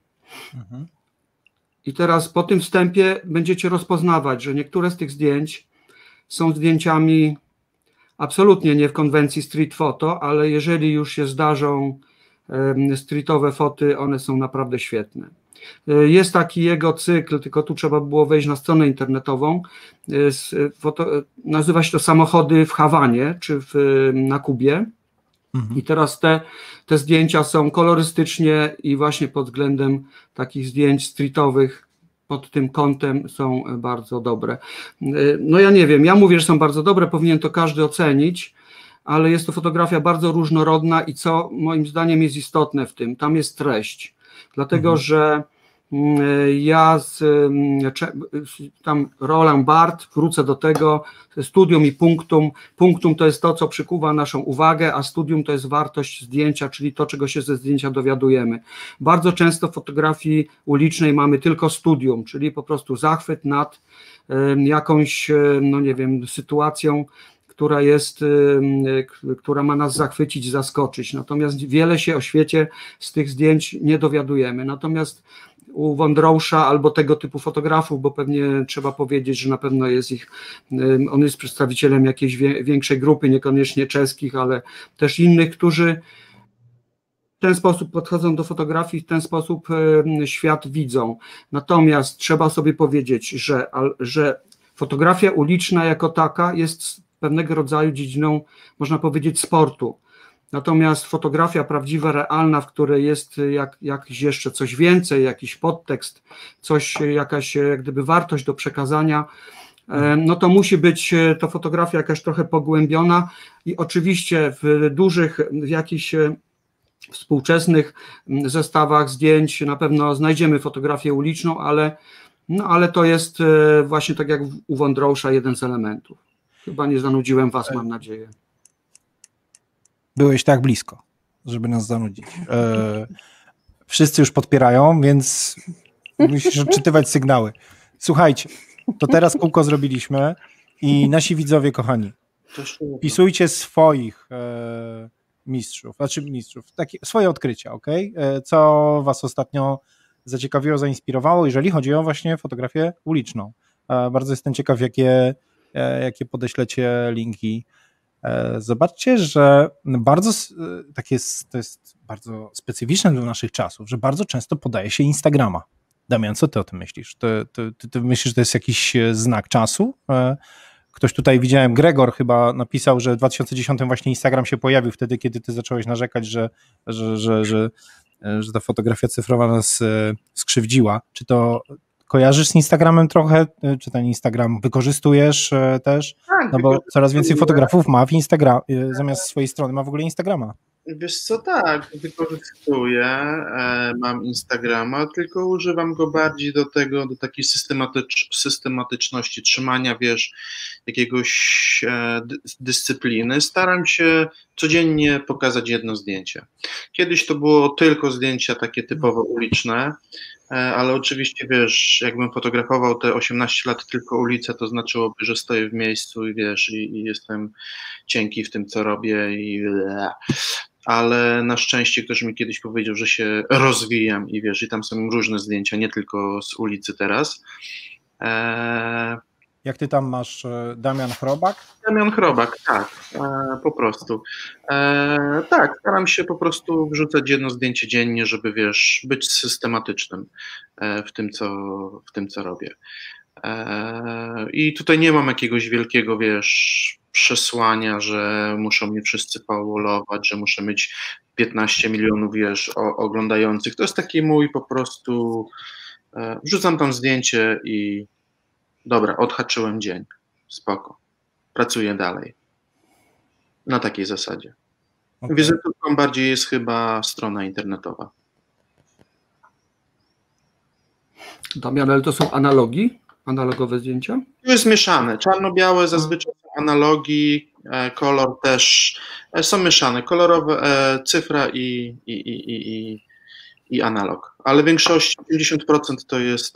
I teraz po tym wstępie będziecie rozpoznawać, że niektóre z tych zdjęć są zdjęciami absolutnie nie w konwencji street photo, ale jeżeli już się zdarzą streetowe foty, one są naprawdę świetne. Jest taki jego cykl, tylko tu trzeba było wejść na stronę internetową, nazywa się to Samochody w Hawanie, czy na Kubie. I teraz te zdjęcia są kolorystycznie i właśnie pod względem takich zdjęć streetowych pod tym kątem są bardzo dobre. No ja nie wiem, ja mówię, że są bardzo dobre, powinien to każdy ocenić, ale jest to fotografia bardzo różnorodna i co moim zdaniem jest istotne w tym, tam jest treść, dlatego że ja tam Roland Barthes, wrócę do tego, studium i punktum. Punktum to jest to, co przykuwa naszą uwagę, a studium to jest wartość zdjęcia, czyli to, czego się ze zdjęcia dowiadujemy. Bardzo często w fotografii ulicznej mamy tylko studium, czyli po prostu zachwyt nad jakąś, nie wiem, sytuacją, która ma nas zachwycić, zaskoczyć. Natomiast wiele się o świecie z tych zdjęć nie dowiadujemy. Natomiast u Wondrousza albo tego typu fotografów, bo pewnie trzeba powiedzieć, że na pewno jest on jest przedstawicielem jakiejś większej grupy, niekoniecznie czeskich, ale też innych, którzy w ten sposób podchodzą do fotografii, w ten sposób świat widzą. Natomiast trzeba sobie powiedzieć, że fotografia uliczna jako taka jest pewnego rodzaju dziedziną, można powiedzieć, sportu. Natomiast fotografia prawdziwa, realna, w której jest jakiś jeszcze coś więcej, jakiś podtekst, jakaś jak gdyby wartość do przekazania, no to musi być to fotografia jakaś trochę pogłębiona i oczywiście w jakichś współczesnych zestawach zdjęć na pewno znajdziemy fotografię uliczną, ale to jest właśnie tak jak u Wondrousza jeden z elementów. Chyba nie zanudziłem was, mam nadzieję. Byłeś tak blisko, żeby nas zanudzić. Wszyscy już podpierają, więc musisz odczytywać sygnały. Słuchajcie, to teraz kółko zrobiliśmy i nasi widzowie kochani, pisujcie swoich mistrzów, swoje odkrycia, ok? Co was ostatnio zaciekawiło, zainspirowało, jeżeli chodzi o właśnie fotografię uliczną. Bardzo jestem ciekaw, jakie podeślecie linki. Zobaczcie, że bardzo to jest bardzo specyficzne dla naszych czasów, że bardzo często podaje się Instagrama. Damian, co ty o tym myślisz? Ty myślisz, że to jest jakiś znak czasu? Ktoś tutaj, widziałem, Gregor chyba napisał, że w 2010 właśnie Instagram się pojawił wtedy, kiedy ty zacząłeś narzekać, że ta fotografia cyfrowa nas skrzywdziła. Czy to kojarzysz z Instagramem trochę? Czy ten Instagram wykorzystujesz też? Tak, no bo coraz więcej fotografów ma w Instagram, zamiast swojej strony ma w ogóle Instagrama. Wiesz co, tak, wykorzystuję, mam Instagrama, tylko używam go bardziej do takiej systematyczności, trzymania, wiesz, jakiegoś dyscypliny. Staram się codziennie pokazać jedno zdjęcie. Kiedyś to było tylko zdjęcia takie typowo uliczne, ale oczywiście, wiesz, jakbym fotografował te 18 lat tylko ulicę, to znaczyłoby, że stoję w miejscu i wiesz, i jestem cienki w tym, co robię ale na szczęście ktoś mi kiedyś powiedział, że się rozwijam i wiesz, i tam są różne zdjęcia, nie tylko z ulicy teraz. Jak ty tam masz, Damian Chrobak? Damian Chrobak, tak, po prostu. Tak, staram się po prostu wrzucać jedno zdjęcie dziennie, żeby wiesz, być systematycznym w tym, co robię. I tutaj nie mam jakiegoś wielkiego, wiesz, przesłania, że muszą mnie wszyscy followować, że muszę mieć 15 milionów, wiesz, oglądających. To jest taki mój po prostu, wrzucam tam zdjęcie i dobra, odhaczyłem dzień, spoko, pracuję dalej. Na takiej zasadzie. Okay. Wizytówką bardziej jest chyba strona internetowa. Damian, ale to są analogi? Analogowe zdjęcia? To jest mieszane. Czarno-białe zazwyczaj są analogi, kolor też są mieszane. Kolorowe, cyfra i analog. Ale w większości 50% to jest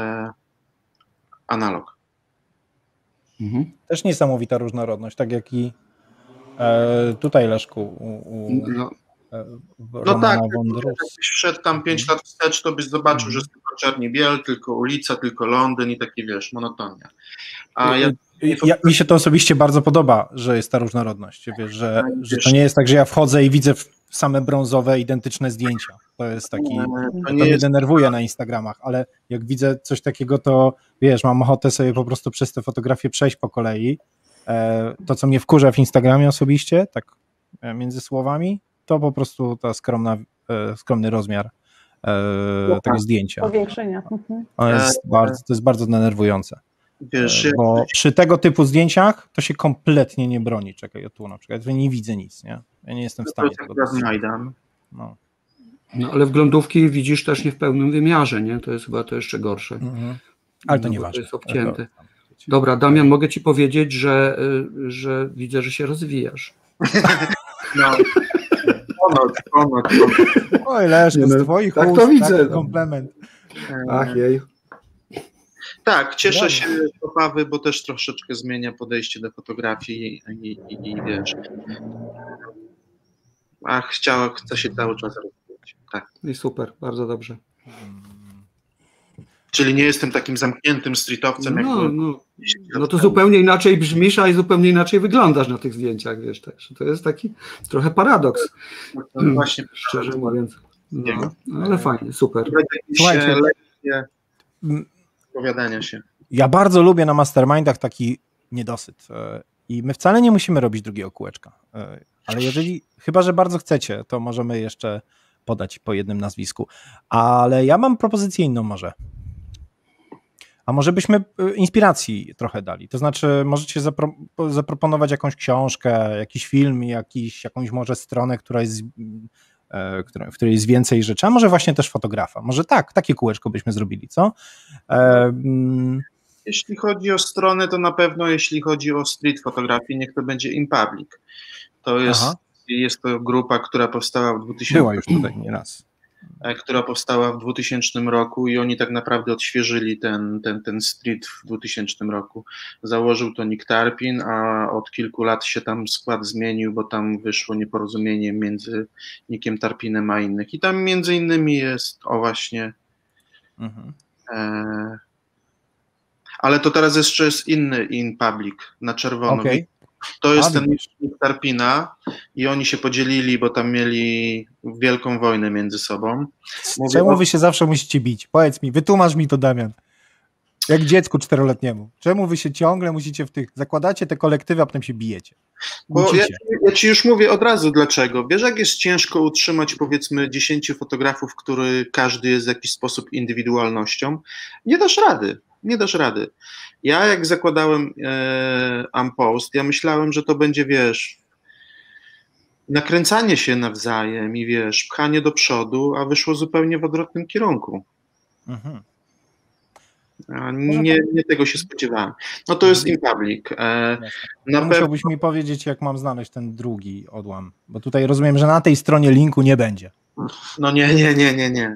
analog. Mhm. Też niesamowita różnorodność, tak jak i tutaj, Leszku, no tak, jakbyś wszedł tam 5 lat wstecz, to byś zobaczył, że jest tylko Czarni-Biel, tylko ulica, tylko Londyn i taki, wiesz, monotonia. A mi się to osobiście bardzo podoba, że jest ta różnorodność, wiesz, że to nie jest tak, że ja wchodzę i widzę same brązowe, identyczne zdjęcia. To jest taki, to mnie denerwuje na Instagramach, ale jak widzę coś takiego, to wiesz, mam ochotę sobie po prostu przez te fotografie przejść po kolei. To, co mnie wkurza w Instagramie osobiście, tak między słowami, to po prostu ta skromny rozmiar tego zdjęcia. Powiększenia. To jest bardzo denerwujące. Wiesz, bo przy tego typu zdjęciach to się kompletnie nie broni. Czekaj, tu na przykład, ja nie widzę nic, nie? Ja nie jestem w stanie tego dostrzec. No ale wglądówki widzisz też nie w pełnym wymiarze, nie? To jest chyba to jeszcze gorsze. Ale to nieważne. To jest obcięte. Dobra, Damian, mogę ci powiedzieć, że widzę, że się rozwijasz. No. Ponoć. Oj, Leszku, z twoich tak ust, to widzę. Komplement. Ach jej. Tak, cieszę się z Opawy, bo też troszeczkę zmienia podejście do fotografii i wiesz, chce się cały czas rozwijać. Tak. I super, bardzo dobrze. Czyli nie jestem takim zamkniętym streetowcem. No to zupełnie inaczej brzmisz, a i zupełnie inaczej wyglądasz na tych zdjęciach, wiesz, także to jest taki trochę paradoks. Właśnie, szczerze mówiąc. No, ale fajnie, super. Słuchajcie, lekcje opowiadania się. Ja bardzo lubię na mastermindach taki niedosyt i my wcale nie musimy robić drugiego kółeczka, ale chyba że bardzo chcecie, to możemy jeszcze podać po jednym nazwisku, ale ja mam propozycję inną może. A może byśmy inspiracji trochę dali, to znaczy możecie zaproponować jakąś książkę, jakiś film, jakąś może stronę, w której jest więcej rzeczy, a może właśnie też fotografa. Może takie kółeczko byśmy zrobili, co? Jeśli chodzi o stronę, to na pewno jeśli chodzi o street fotografię, niech to będzie InPublic. To jest to grupa, która powstała w 2000 Była już tutaj nieraz. Która powstała w 2000 roku i oni tak naprawdę odświeżyli ten street w 2000 roku. Założył to Nick Tarpin, a od kilku lat się tam skład zmienił, bo tam wyszło nieporozumienie między Nickiem Tarpinem a innych. I tam między innymi jest właśnie ale to teraz jeszcze jest inny InPublic na czerwono. Okay. To jest ten mieszknik Tarpina i oni się podzielili, bo tam mieli wielką wojnę między sobą. Czemu wy się zawsze musicie bić? Powiedz mi, wytłumacz mi to, Damian. Jak dziecku 4-letniemu. Czemu wy się ciągle musicie zakładacie te kolektywy, a potem się bijecie? Bo ja ci już mówię od razu dlaczego. Wiesz, jak jest ciężko utrzymać, powiedzmy, 10 fotografów, który każdy jest w jakiś sposób indywidualnością? Nie dasz rady. Nie dasz rady. Ja jak zakładałem Ampost, ja myślałem, że to będzie, wiesz, nakręcanie się nawzajem i, wiesz, pchanie do przodu, a wyszło zupełnie w odwrotnym kierunku. Mhm. Nie tego się spodziewałem. No to jest InPublic. Musiałbyś mi powiedzieć, jak mam znaleźć ten drugi odłam, bo tutaj rozumiem, że na tej stronie linku nie będzie. No nie.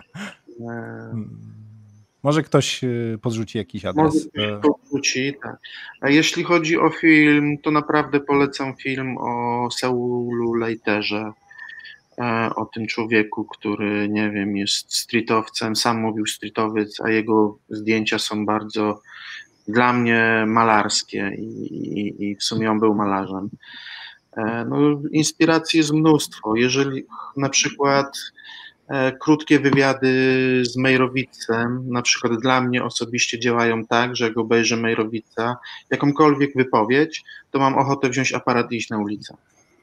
Może ktoś podrzuci jakiś adres. Może ktoś podrzuci, tak. A jeśli chodzi o film, to naprawdę polecam film o Saulu Leiterze, o tym człowieku, który, nie wiem, jest streetowcem, sam mówił streetowiec, a jego zdjęcia są bardzo dla mnie malarskie i w sumie on był malarzem. No, inspiracji jest mnóstwo. Jeżeli na przykład krótkie wywiady z Meyrowitzem, na przykład dla mnie osobiście działają tak, że jak obejrzę Meyrowitza, jakąkolwiek wypowiedź, to mam ochotę wziąć aparat i iść na ulicę.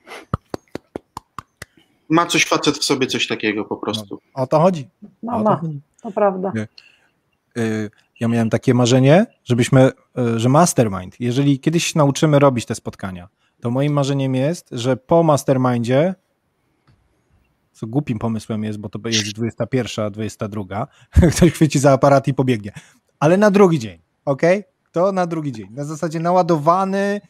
Ma coś facet w sobie, coś takiego po prostu. O to chodzi. To prawda. Ja miałem takie marzenie, że mastermind, jeżeli kiedyś nauczymy robić te spotkania, to moim marzeniem jest, że po mastermindzie, co głupim pomysłem jest, bo to jest 21, 22, ktoś chwyci za aparat i pobiegnie, ale na drugi dzień, ok? To na drugi dzień, na zasadzie naładowany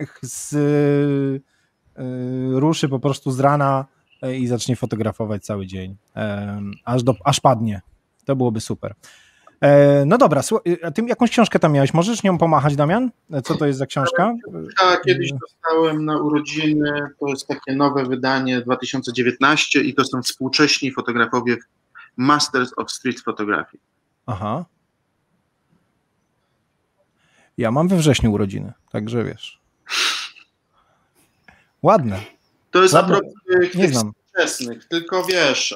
ruszy po prostu z rana i zacznie fotografować cały dzień, aż padnie. To byłoby super. No dobra, a ty jakąś książkę tam miałeś? Możesz nią pomachać, Damian? Co to jest za książka? Tak, kiedyś dostałem na urodziny, to jest takie nowe wydanie 2019 i to są współcześni fotografowie Masters of Street Photography. Aha. Ja mam we wrześniu urodziny, także wiesz. Ładne. To jest a propos tych współczesnych, tylko wiesz,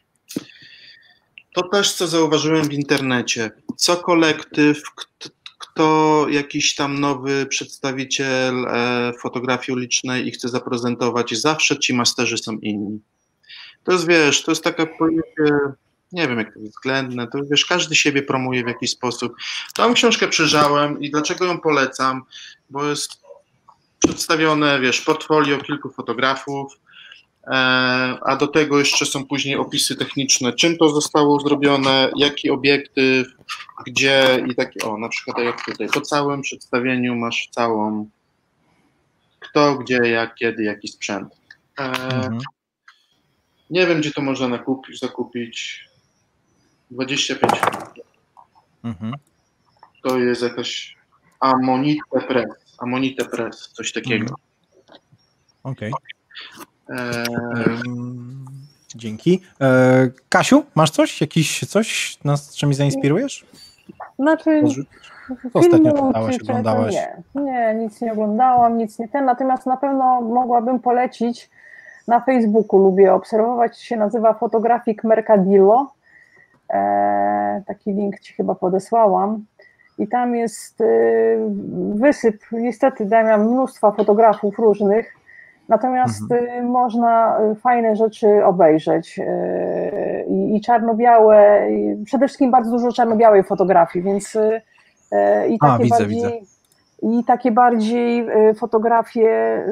to też co zauważyłem w internecie, co kolektyw, kto jakiś tam nowy przedstawiciel fotografii ulicznej i chce zaprezentować, zawsze ci masterzy są inni. To jest, wiesz, to jest taka pojęcie, nie wiem jak to jest względne, to wiesz, każdy siebie promuje w jakiś sposób. Tą książkę przejrzałem i dlaczego ją polecam, bo jest przedstawione, wiesz, portfolio kilku fotografów, a do tego jeszcze są później opisy techniczne, czym to zostało zrobione, jaki obiektyw, gdzie i takie, na przykład jak tutaj, po całym przedstawieniu masz całą, kto, gdzie, jak, kiedy, jaki sprzęt. Nie wiem, gdzie to można zakupić, 25 zł. To jest jakaś Amonite Press, coś takiego. Okej. Dzięki. Kasiu, masz coś? Coś, nas czymś zainspirujesz? Znaczy, ostatnio czytałaś, oglądałaś? Nie, nic nie oglądałam, natomiast na pewno mogłabym polecić na Facebooku, lubię obserwować, się nazywa Photographic Mercadillo, taki link ci chyba podesłałam i tam jest wysyp, niestety Damian, mnóstwa fotografów różnych, natomiast można fajne rzeczy obejrzeć i czarno-białe, przede wszystkim bardzo dużo czarno-białej fotografii, więc widzę. I takie bardziej fotografie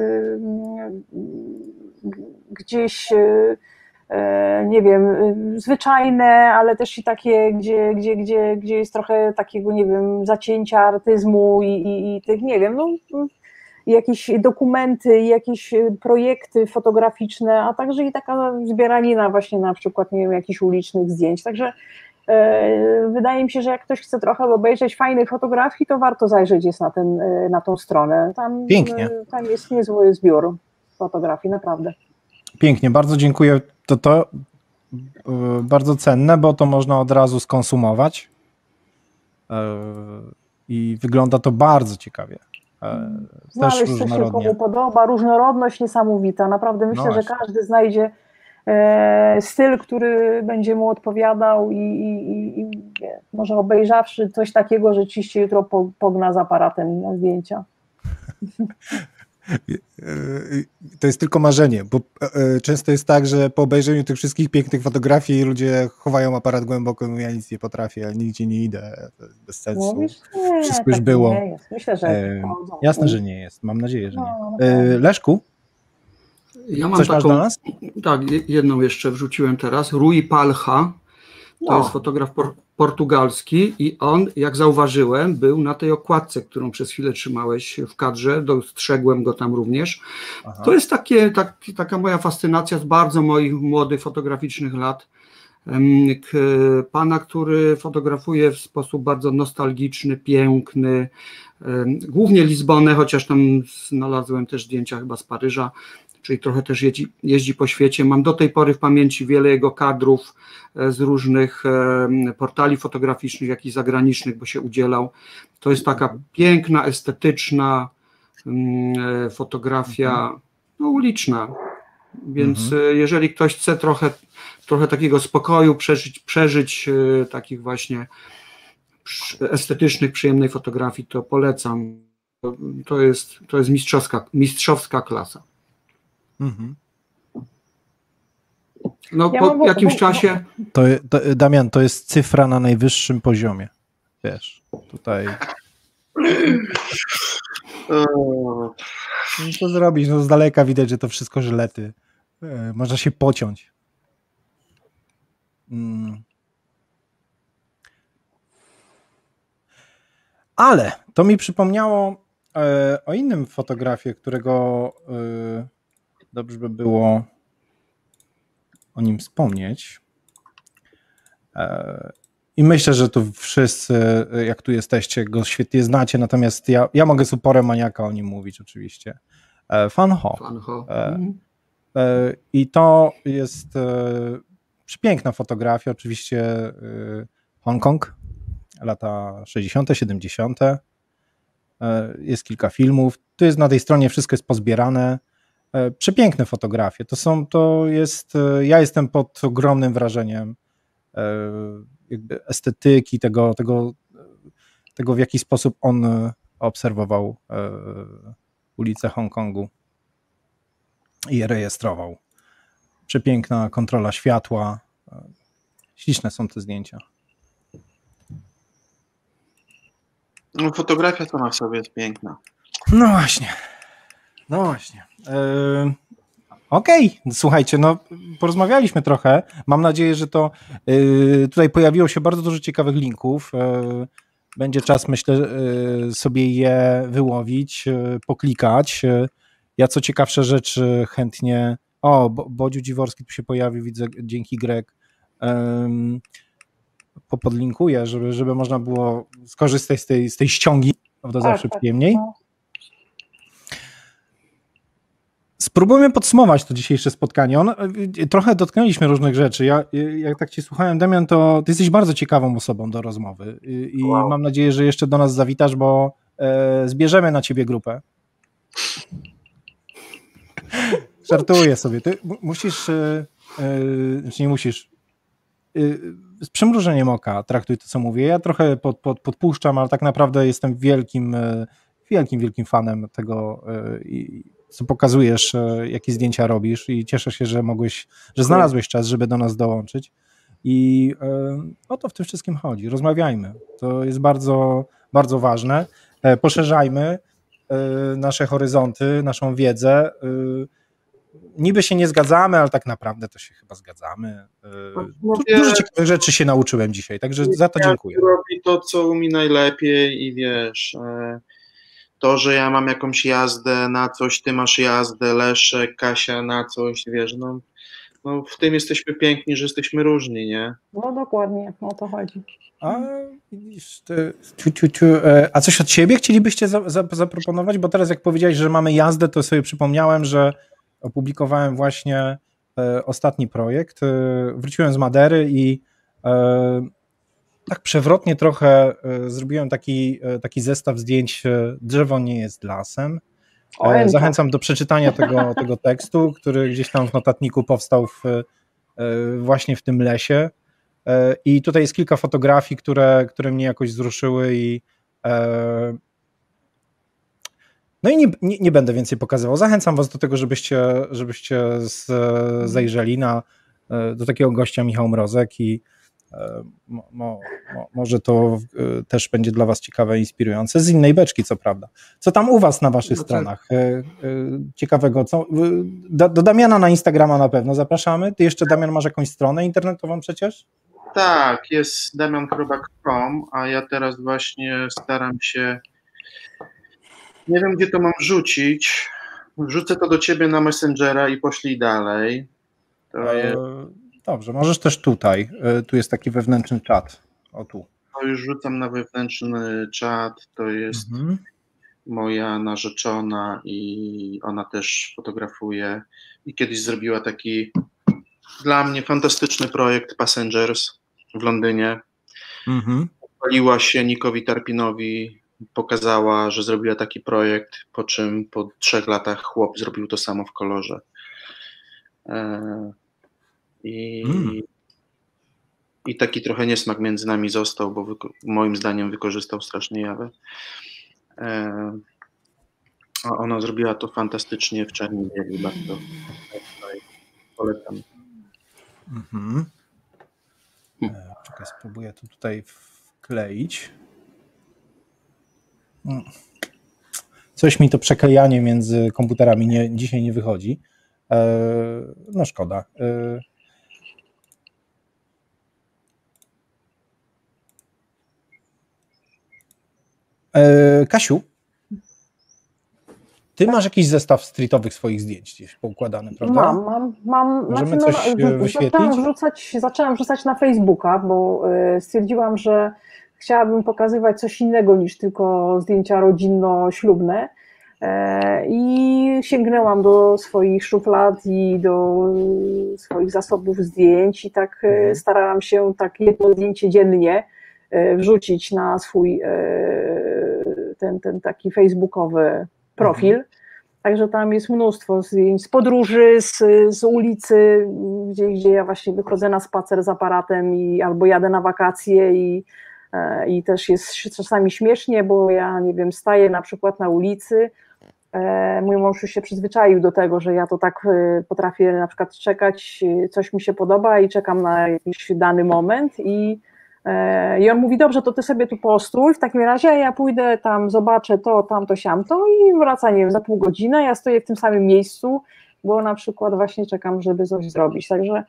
gdzieś, nie wiem, zwyczajne, ale też i takie, gdzie jest trochę takiego, nie wiem, zacięcia artyzmu i tych, nie wiem, jakieś dokumenty, jakieś projekty fotograficzne, a także i taka zbieranina właśnie na przykład, nie wiem, jakichś ulicznych zdjęć, także wydaje mi się, że jak ktoś chce trochę obejrzeć fajnej fotografii, to warto zajrzeć jest na tą stronę. Pięknie. Tam jest niezły zbiór fotografii, naprawdę. Pięknie, bardzo dziękuję. To bardzo cenne, bo to można od razu skonsumować i wygląda to bardzo ciekawie. Znaleźć coś, co komu podoba, różnorodność niesamowita. Naprawdę myślę, że każdy znajdzie styl, który będzie mu odpowiadał i może obejrzawszy coś takiego, rzeczywiście jutro pogna z aparatem na zdjęcia. To jest tylko marzenie, bo często jest tak, że po obejrzeniu tych wszystkich pięknych fotografii ludzie chowają aparat głęboko, ja nic nie potrafię, ja nigdzie nie idę, to jest bez sensu. Mówisz? Nie, wszystko już było. Nie jest. Myślę, że jasne, że nie jest. Mam nadzieję, że nie. Leszku? Ja mam coś masz dla nas? Tak, jedną jeszcze wrzuciłem teraz. Rui Palha, to jest fotograf portugalski i on, jak zauważyłem, był na tej okładce, którą przez chwilę trzymałeś w kadrze, dostrzegłem go tam również. Aha. To jest taka moja fascynacja z bardzo moich młodych fotograficznych lat. Pana, który fotografuje w sposób bardzo nostalgiczny, piękny, głównie Lizbonę, chociaż tam znalazłem też zdjęcia chyba z Paryża, czyli trochę też jeździ po świecie. Mam do tej pory w pamięci wiele jego kadrów z różnych portali fotograficznych, jak i zagranicznych, bo się udzielał. To jest taka piękna, estetyczna fotografia uliczna, więc jeżeli ktoś chce trochę takiego spokoju przeżyć takich właśnie estetycznych, przyjemnej fotografii, to polecam. To jest mistrzowska klasa. No po jakimś czasie... Damian, to jest cyfra na najwyższym poziomie. Wiesz, tutaj... Co zrobić? No z daleka widać, że to wszystko żylety. Można się pociąć. Ale to mi przypomniało o innym fotografie, którego dobrze by było o nim wspomnieć. I myślę, że tu wszyscy, jak tu jesteście, go świetnie znacie, natomiast ja mogę z uporem maniaka o nim mówić oczywiście. Van Ho. I to jest przepiękna fotografia, oczywiście Hongkong, lata 60., 70. Jest kilka filmów. Tu jest na tej stronie wszystko jest pozbierane. Przepiękne fotografie. Ja jestem pod ogromnym wrażeniem jakby estetyki, tego w jaki sposób on obserwował ulice Hongkongu i je rejestrował. Przepiękna kontrola światła. Śliczne są te zdjęcia. No, fotografia sama w sobie jest piękna. No właśnie. Okej, słuchajcie, no porozmawialiśmy trochę. Mam nadzieję, że to tutaj pojawiło się bardzo dużo ciekawych linków. Będzie czas, myślę, sobie je wyłowić, poklikać. Ja co ciekawsze rzeczy chętnie... Bodziu Dziworski tu się pojawił, widzę, dzięki Greg. Podlinkuję, żeby można było skorzystać z tej ściągi, prawda, zawsze przyjemniej. Spróbujmy podsumować to dzisiejsze spotkanie. Trochę dotknęliśmy różnych rzeczy. Jak tak cię słuchałem, Damian, to ty jesteś bardzo ciekawą osobą do rozmowy i mam nadzieję, że jeszcze do nas zawitasz, bo zbierzemy na ciebie grupę. Żartuję sobie. Ty musisz, nie musisz, z przymrużeniem oka traktuj to, co mówię. Ja trochę podpuszczam, ale tak naprawdę jestem wielkim fanem tego, co pokazujesz, jakie zdjęcia robisz i cieszę się, że znalazłeś czas, żeby do nas dołączyć i o to w tym wszystkim chodzi. Rozmawiajmy. To jest bardzo, bardzo ważne. Poszerzajmy nasze horyzonty, naszą wiedzę. Niby się nie zgadzamy, ale tak naprawdę to się chyba zgadzamy. Dużo ciekawych rzeczy się nauczyłem dzisiaj, także za to dziękuję. Robi to, co umie najlepiej i wiesz, to, że ja mam jakąś jazdę na coś, ty masz jazdę, Leszek, Kasia na coś, wiesz, no w tym jesteśmy piękni, że jesteśmy różni, nie? No dokładnie, o to chodzi. A coś od siebie chcielibyście zaproponować? Bo teraz jak powiedziałeś, że mamy jazdę, to sobie przypomniałem, że opublikowałem właśnie ostatni projekt. Wróciłem z Madery i tak przewrotnie trochę zrobiłem taki zestaw zdjęć Drzewo nie jest lasem. Zachęcam do przeczytania tego tekstu, który gdzieś tam w notatniku powstał właśnie w tym lesie. I tutaj jest kilka fotografii, które mnie jakoś wzruszyły no i nie będę więcej pokazywał. Zachęcam was do tego, żebyście zajrzeli do takiego gościa Michał Mrozek i może to też będzie dla was ciekawe, inspirujące. Z innej beczki, co prawda. Co tam u was na waszych stronach? Ciekawego. Do Damiana na Instagrama na pewno zapraszamy. Ty jeszcze, Damian, masz jakąś stronę internetową przecież? Tak, jest damiankrobak.com, a ja teraz właśnie staram się, nie wiem, gdzie to mam wrzucić. Wrzucę to do ciebie na Messengera i poślij dalej. Dobrze, możesz też tutaj. Tu jest taki wewnętrzny czat. O tu. To już rzucam na wewnętrzny czat. To jest moja narzeczona i ona też fotografuje. I kiedyś zrobiła taki dla mnie fantastyczny projekt Passengers w Londynie. Chwaliła się Nikowi Tarpinowi, pokazała, że zrobiła taki projekt, po czym po 3 latach chłop zrobił to samo w kolorze. I taki trochę niesmak między nami został, bo moim zdaniem wykorzystał strasznie Jawę. A ona zrobiła to fantastycznie w czarni bieli, bardzo polecam. Czekaj, spróbuję to tutaj wkleić. Coś mi to przeklejanie między komputerami dzisiaj nie wychodzi. No szkoda. Kasiu, ty masz jakiś zestaw streetowych swoich zdjęć gdzieś poukładany, prawda? Mam. Możemy coś wyświetlić? Zaczęłam wrzucać na Facebooka, bo stwierdziłam, że chciałabym pokazywać coś innego niż tylko zdjęcia rodzinno-ślubne i sięgnęłam do swoich szuflad i do swoich zasobów zdjęć i tak starałam się tak jedno zdjęcie dziennie wrzucić na swój ten taki facebookowy profil. Także tam jest mnóstwo zdjęć z podróży, z ulicy, gdzie ja właśnie wychodzę na spacer z aparatem albo jadę na wakacje i też jest czasami śmiesznie, bo ja, nie wiem, staję na przykład na ulicy. Mój mąż już się przyzwyczaił do tego, że ja to tak potrafię na przykład czekać, coś mi się podoba i czekam na jakiś dany moment i on mówi, dobrze, to ty sobie tu postój, w takim razie ja pójdę tam, zobaczę to, tamto, siamto i wracam, nie wiem, za pół godziny, ja stoję w tym samym miejscu, bo na przykład właśnie czekam, żeby coś zrobić, także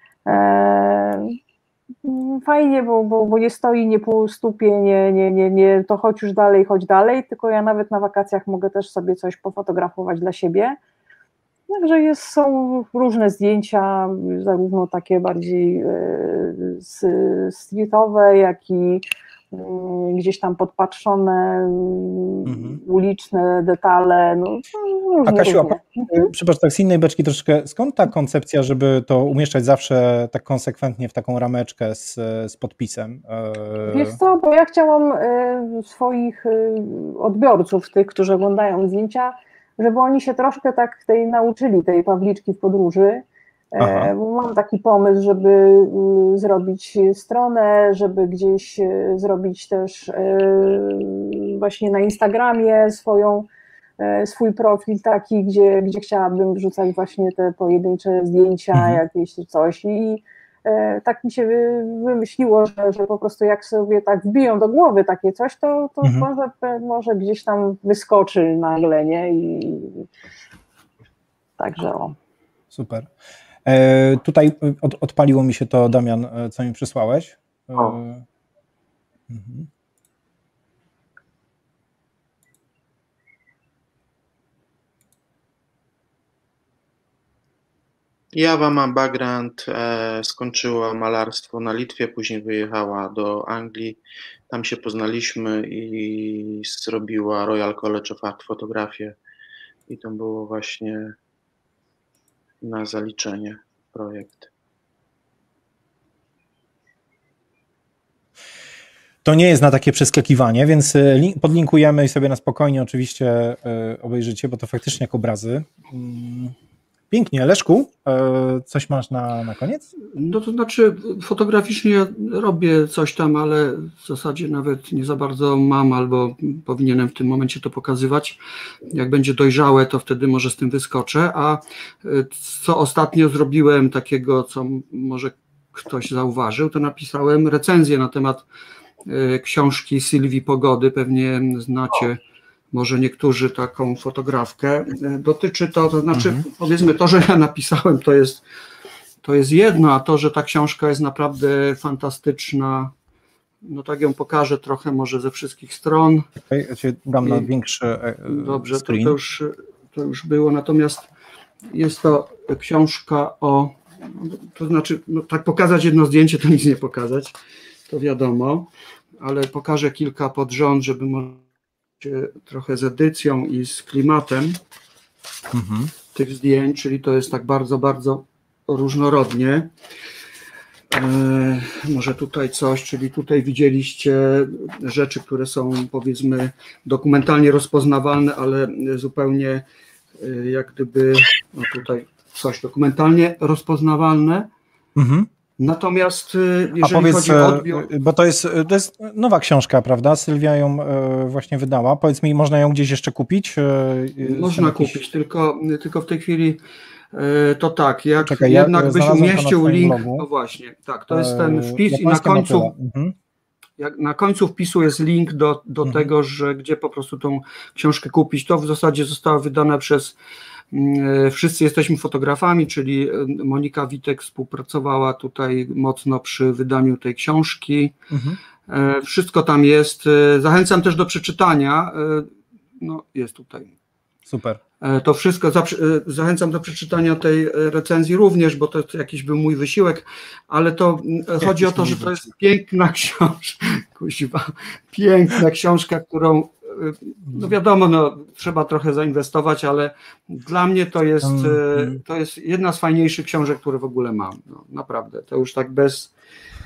fajnie, bo nie stoi, nie półstupie, nie, to chodź dalej, tylko ja nawet na wakacjach mogę też sobie coś pofotografować dla siebie. Także są różne zdjęcia, zarówno takie bardziej streetowe, jak i gdzieś tam podpatrzone, uliczne detale. No, a Kasiu, przepraszam, tak z innej beczki troszkę, skąd ta koncepcja, żeby to umieszczać zawsze tak konsekwentnie w taką rameczkę z podpisem? Wiesz co, bo ja chciałam swoich odbiorców, tych, którzy oglądają zdjęcia, żeby oni się troszkę tak nauczyli tej Pawliczki w podróży, bo mam taki pomysł, żeby zrobić stronę, żeby gdzieś zrobić też właśnie na Instagramie swój profil taki, gdzie chciałabym wrzucać właśnie te pojedyncze zdjęcia, jakieś coś i tak mi się wymyśliło, że po prostu jak sobie tak wbiją do głowy takie coś, to może gdzieś tam wyskoczy nagle, nie? I także o. Super. Tutaj odpaliło mi się to, Damian, co mi przysłałeś. Jawa ma background, skończyła malarstwo na Litwie, później wyjechała do Anglii, tam się poznaliśmy i zrobiła Royal College of Art fotografię i to było właśnie na zaliczenie projekt. To nie jest na takie przeskakiwanie, więc podlinkujemy i sobie na spokojnie oczywiście obejrzycie, bo to faktycznie jak obrazy. Pięknie. Leszku, coś masz na koniec? No to znaczy fotograficznie robię coś tam, ale w zasadzie nawet nie za bardzo mam albo powinienem w tym momencie to pokazywać. Jak będzie dojrzałe, to wtedy może z tym wyskoczę. A co ostatnio zrobiłem takiego, co może ktoś zauważył, to napisałem recenzję na temat książki Sylwii Pogody. Pewnie znacie może niektórzy taką fotografkę. Dotyczy to znaczy powiedzmy to, że ja napisałem, to jest jedno, a to, że ta książka jest naprawdę fantastyczna, no tak ją pokażę trochę może ze wszystkich stron. Okay, ja cię dam na większy Dobrze, screen. To już było, natomiast jest to książka to znaczy, no tak pokazać jedno zdjęcie, to nic nie pokazać, to wiadomo, ale pokażę kilka pod rząd, żeby trochę z edycją i z klimatem tych zdjęć, czyli to jest tak bardzo, bardzo różnorodnie. Może tutaj coś, czyli tutaj widzieliście rzeczy, które są powiedzmy dokumentalnie rozpoznawalne, ale zupełnie jak gdyby, no tutaj coś dokumentalnie rozpoznawalne. Natomiast jeżeli chodzi o odbiór... Bo to jest nowa książka, prawda? Sylwia ją właśnie wydała. Powiedz mi, można ją gdzieś jeszcze kupić? Można kupić, tylko w tej chwili to tak, jak czekaj, jednak byś umieścił link, no właśnie, tak, to jest ten wpis i na końcu wpisu jest link do tego, że gdzie po prostu tą książkę kupić. To w zasadzie została wydana przez Wszyscy Jesteśmy Fotografami, czyli Monika Witek współpracowała tutaj mocno przy wydaniu tej książki. Wszystko tam jest. Zachęcam też do przeczytania. No, jest tutaj. Super. To wszystko, zachęcam do przeczytania tej recenzji również, bo to jakiś był mój wysiłek, ale to chodzi o to, że to jest piękna książka, piękna książka, którą no wiadomo, no, trzeba trochę zainwestować, ale dla mnie to jest jedna z fajniejszych książek, które w ogóle mam. No, naprawdę, to już tak bez...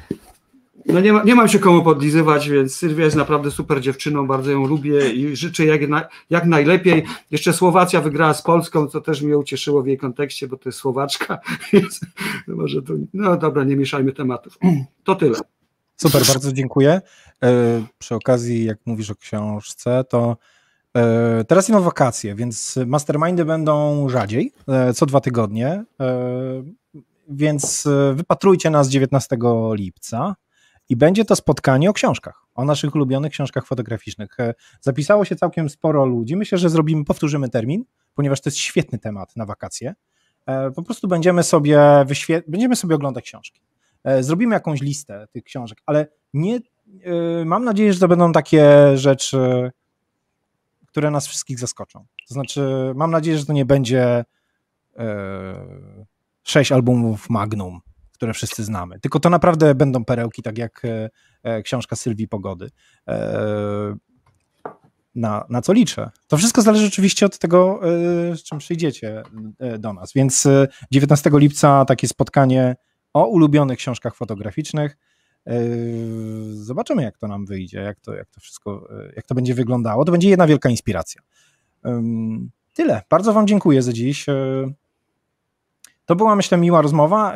No nie mam się komu podlizywać, więc Sylwia jest naprawdę super dziewczyną, bardzo ją lubię i życzę jak najlepiej. Jeszcze Słowacja wygrała z Polską, co też mnie ucieszyło w jej kontekście, bo to jest Słowaczka. Więc może to, no dobra, nie mieszajmy tematów. To tyle. Super, bardzo dziękuję. Przy okazji, jak mówisz o książce, to teraz są wakacje, więc mastermindy będą rzadziej, co 2 tygodnie, więc wypatrujcie nas 19 lipca. I będzie to spotkanie o książkach, o naszych ulubionych książkach fotograficznych. Zapisało się całkiem sporo ludzi. Myślę, że powtórzymy termin, ponieważ to jest świetny temat na wakacje. Po prostu będziemy sobie oglądać książki. Zrobimy jakąś listę tych książek, ale mam nadzieję, że to będą takie rzeczy, które nas wszystkich zaskoczą. To znaczy, mam nadzieję, że to nie będzie 6 albumów Magnum, które wszyscy znamy. Tylko to naprawdę będą perełki, tak jak książka Sylwii Pogody. Na co liczę? To wszystko zależy oczywiście od tego, z czym przyjdziecie do nas. Więc 19 lipca takie spotkanie o ulubionych książkach fotograficznych. Zobaczymy, jak to nam wyjdzie, jak to wszystko, jak to będzie wyglądało. To będzie jedna wielka inspiracja. Tyle. Bardzo wam dziękuję za dziś. To była, myślę, miła rozmowa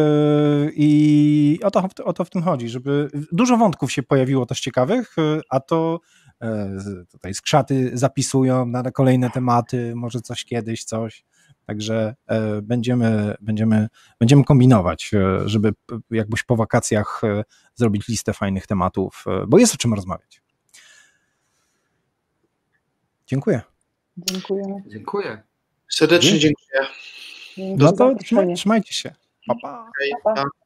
i o to w tym chodzi, żeby dużo wątków się pojawiło też ciekawych, a to tutaj skrzaty zapisują na kolejne tematy, może coś kiedyś, coś. Także będziemy kombinować, żeby jakbyś po wakacjach zrobić listę fajnych tematów, bo jest o czym rozmawiać. Dziękuję. Dziękuję. Serdecznie dziękuję. No to trzymajcie się. Pa, pa. Pa.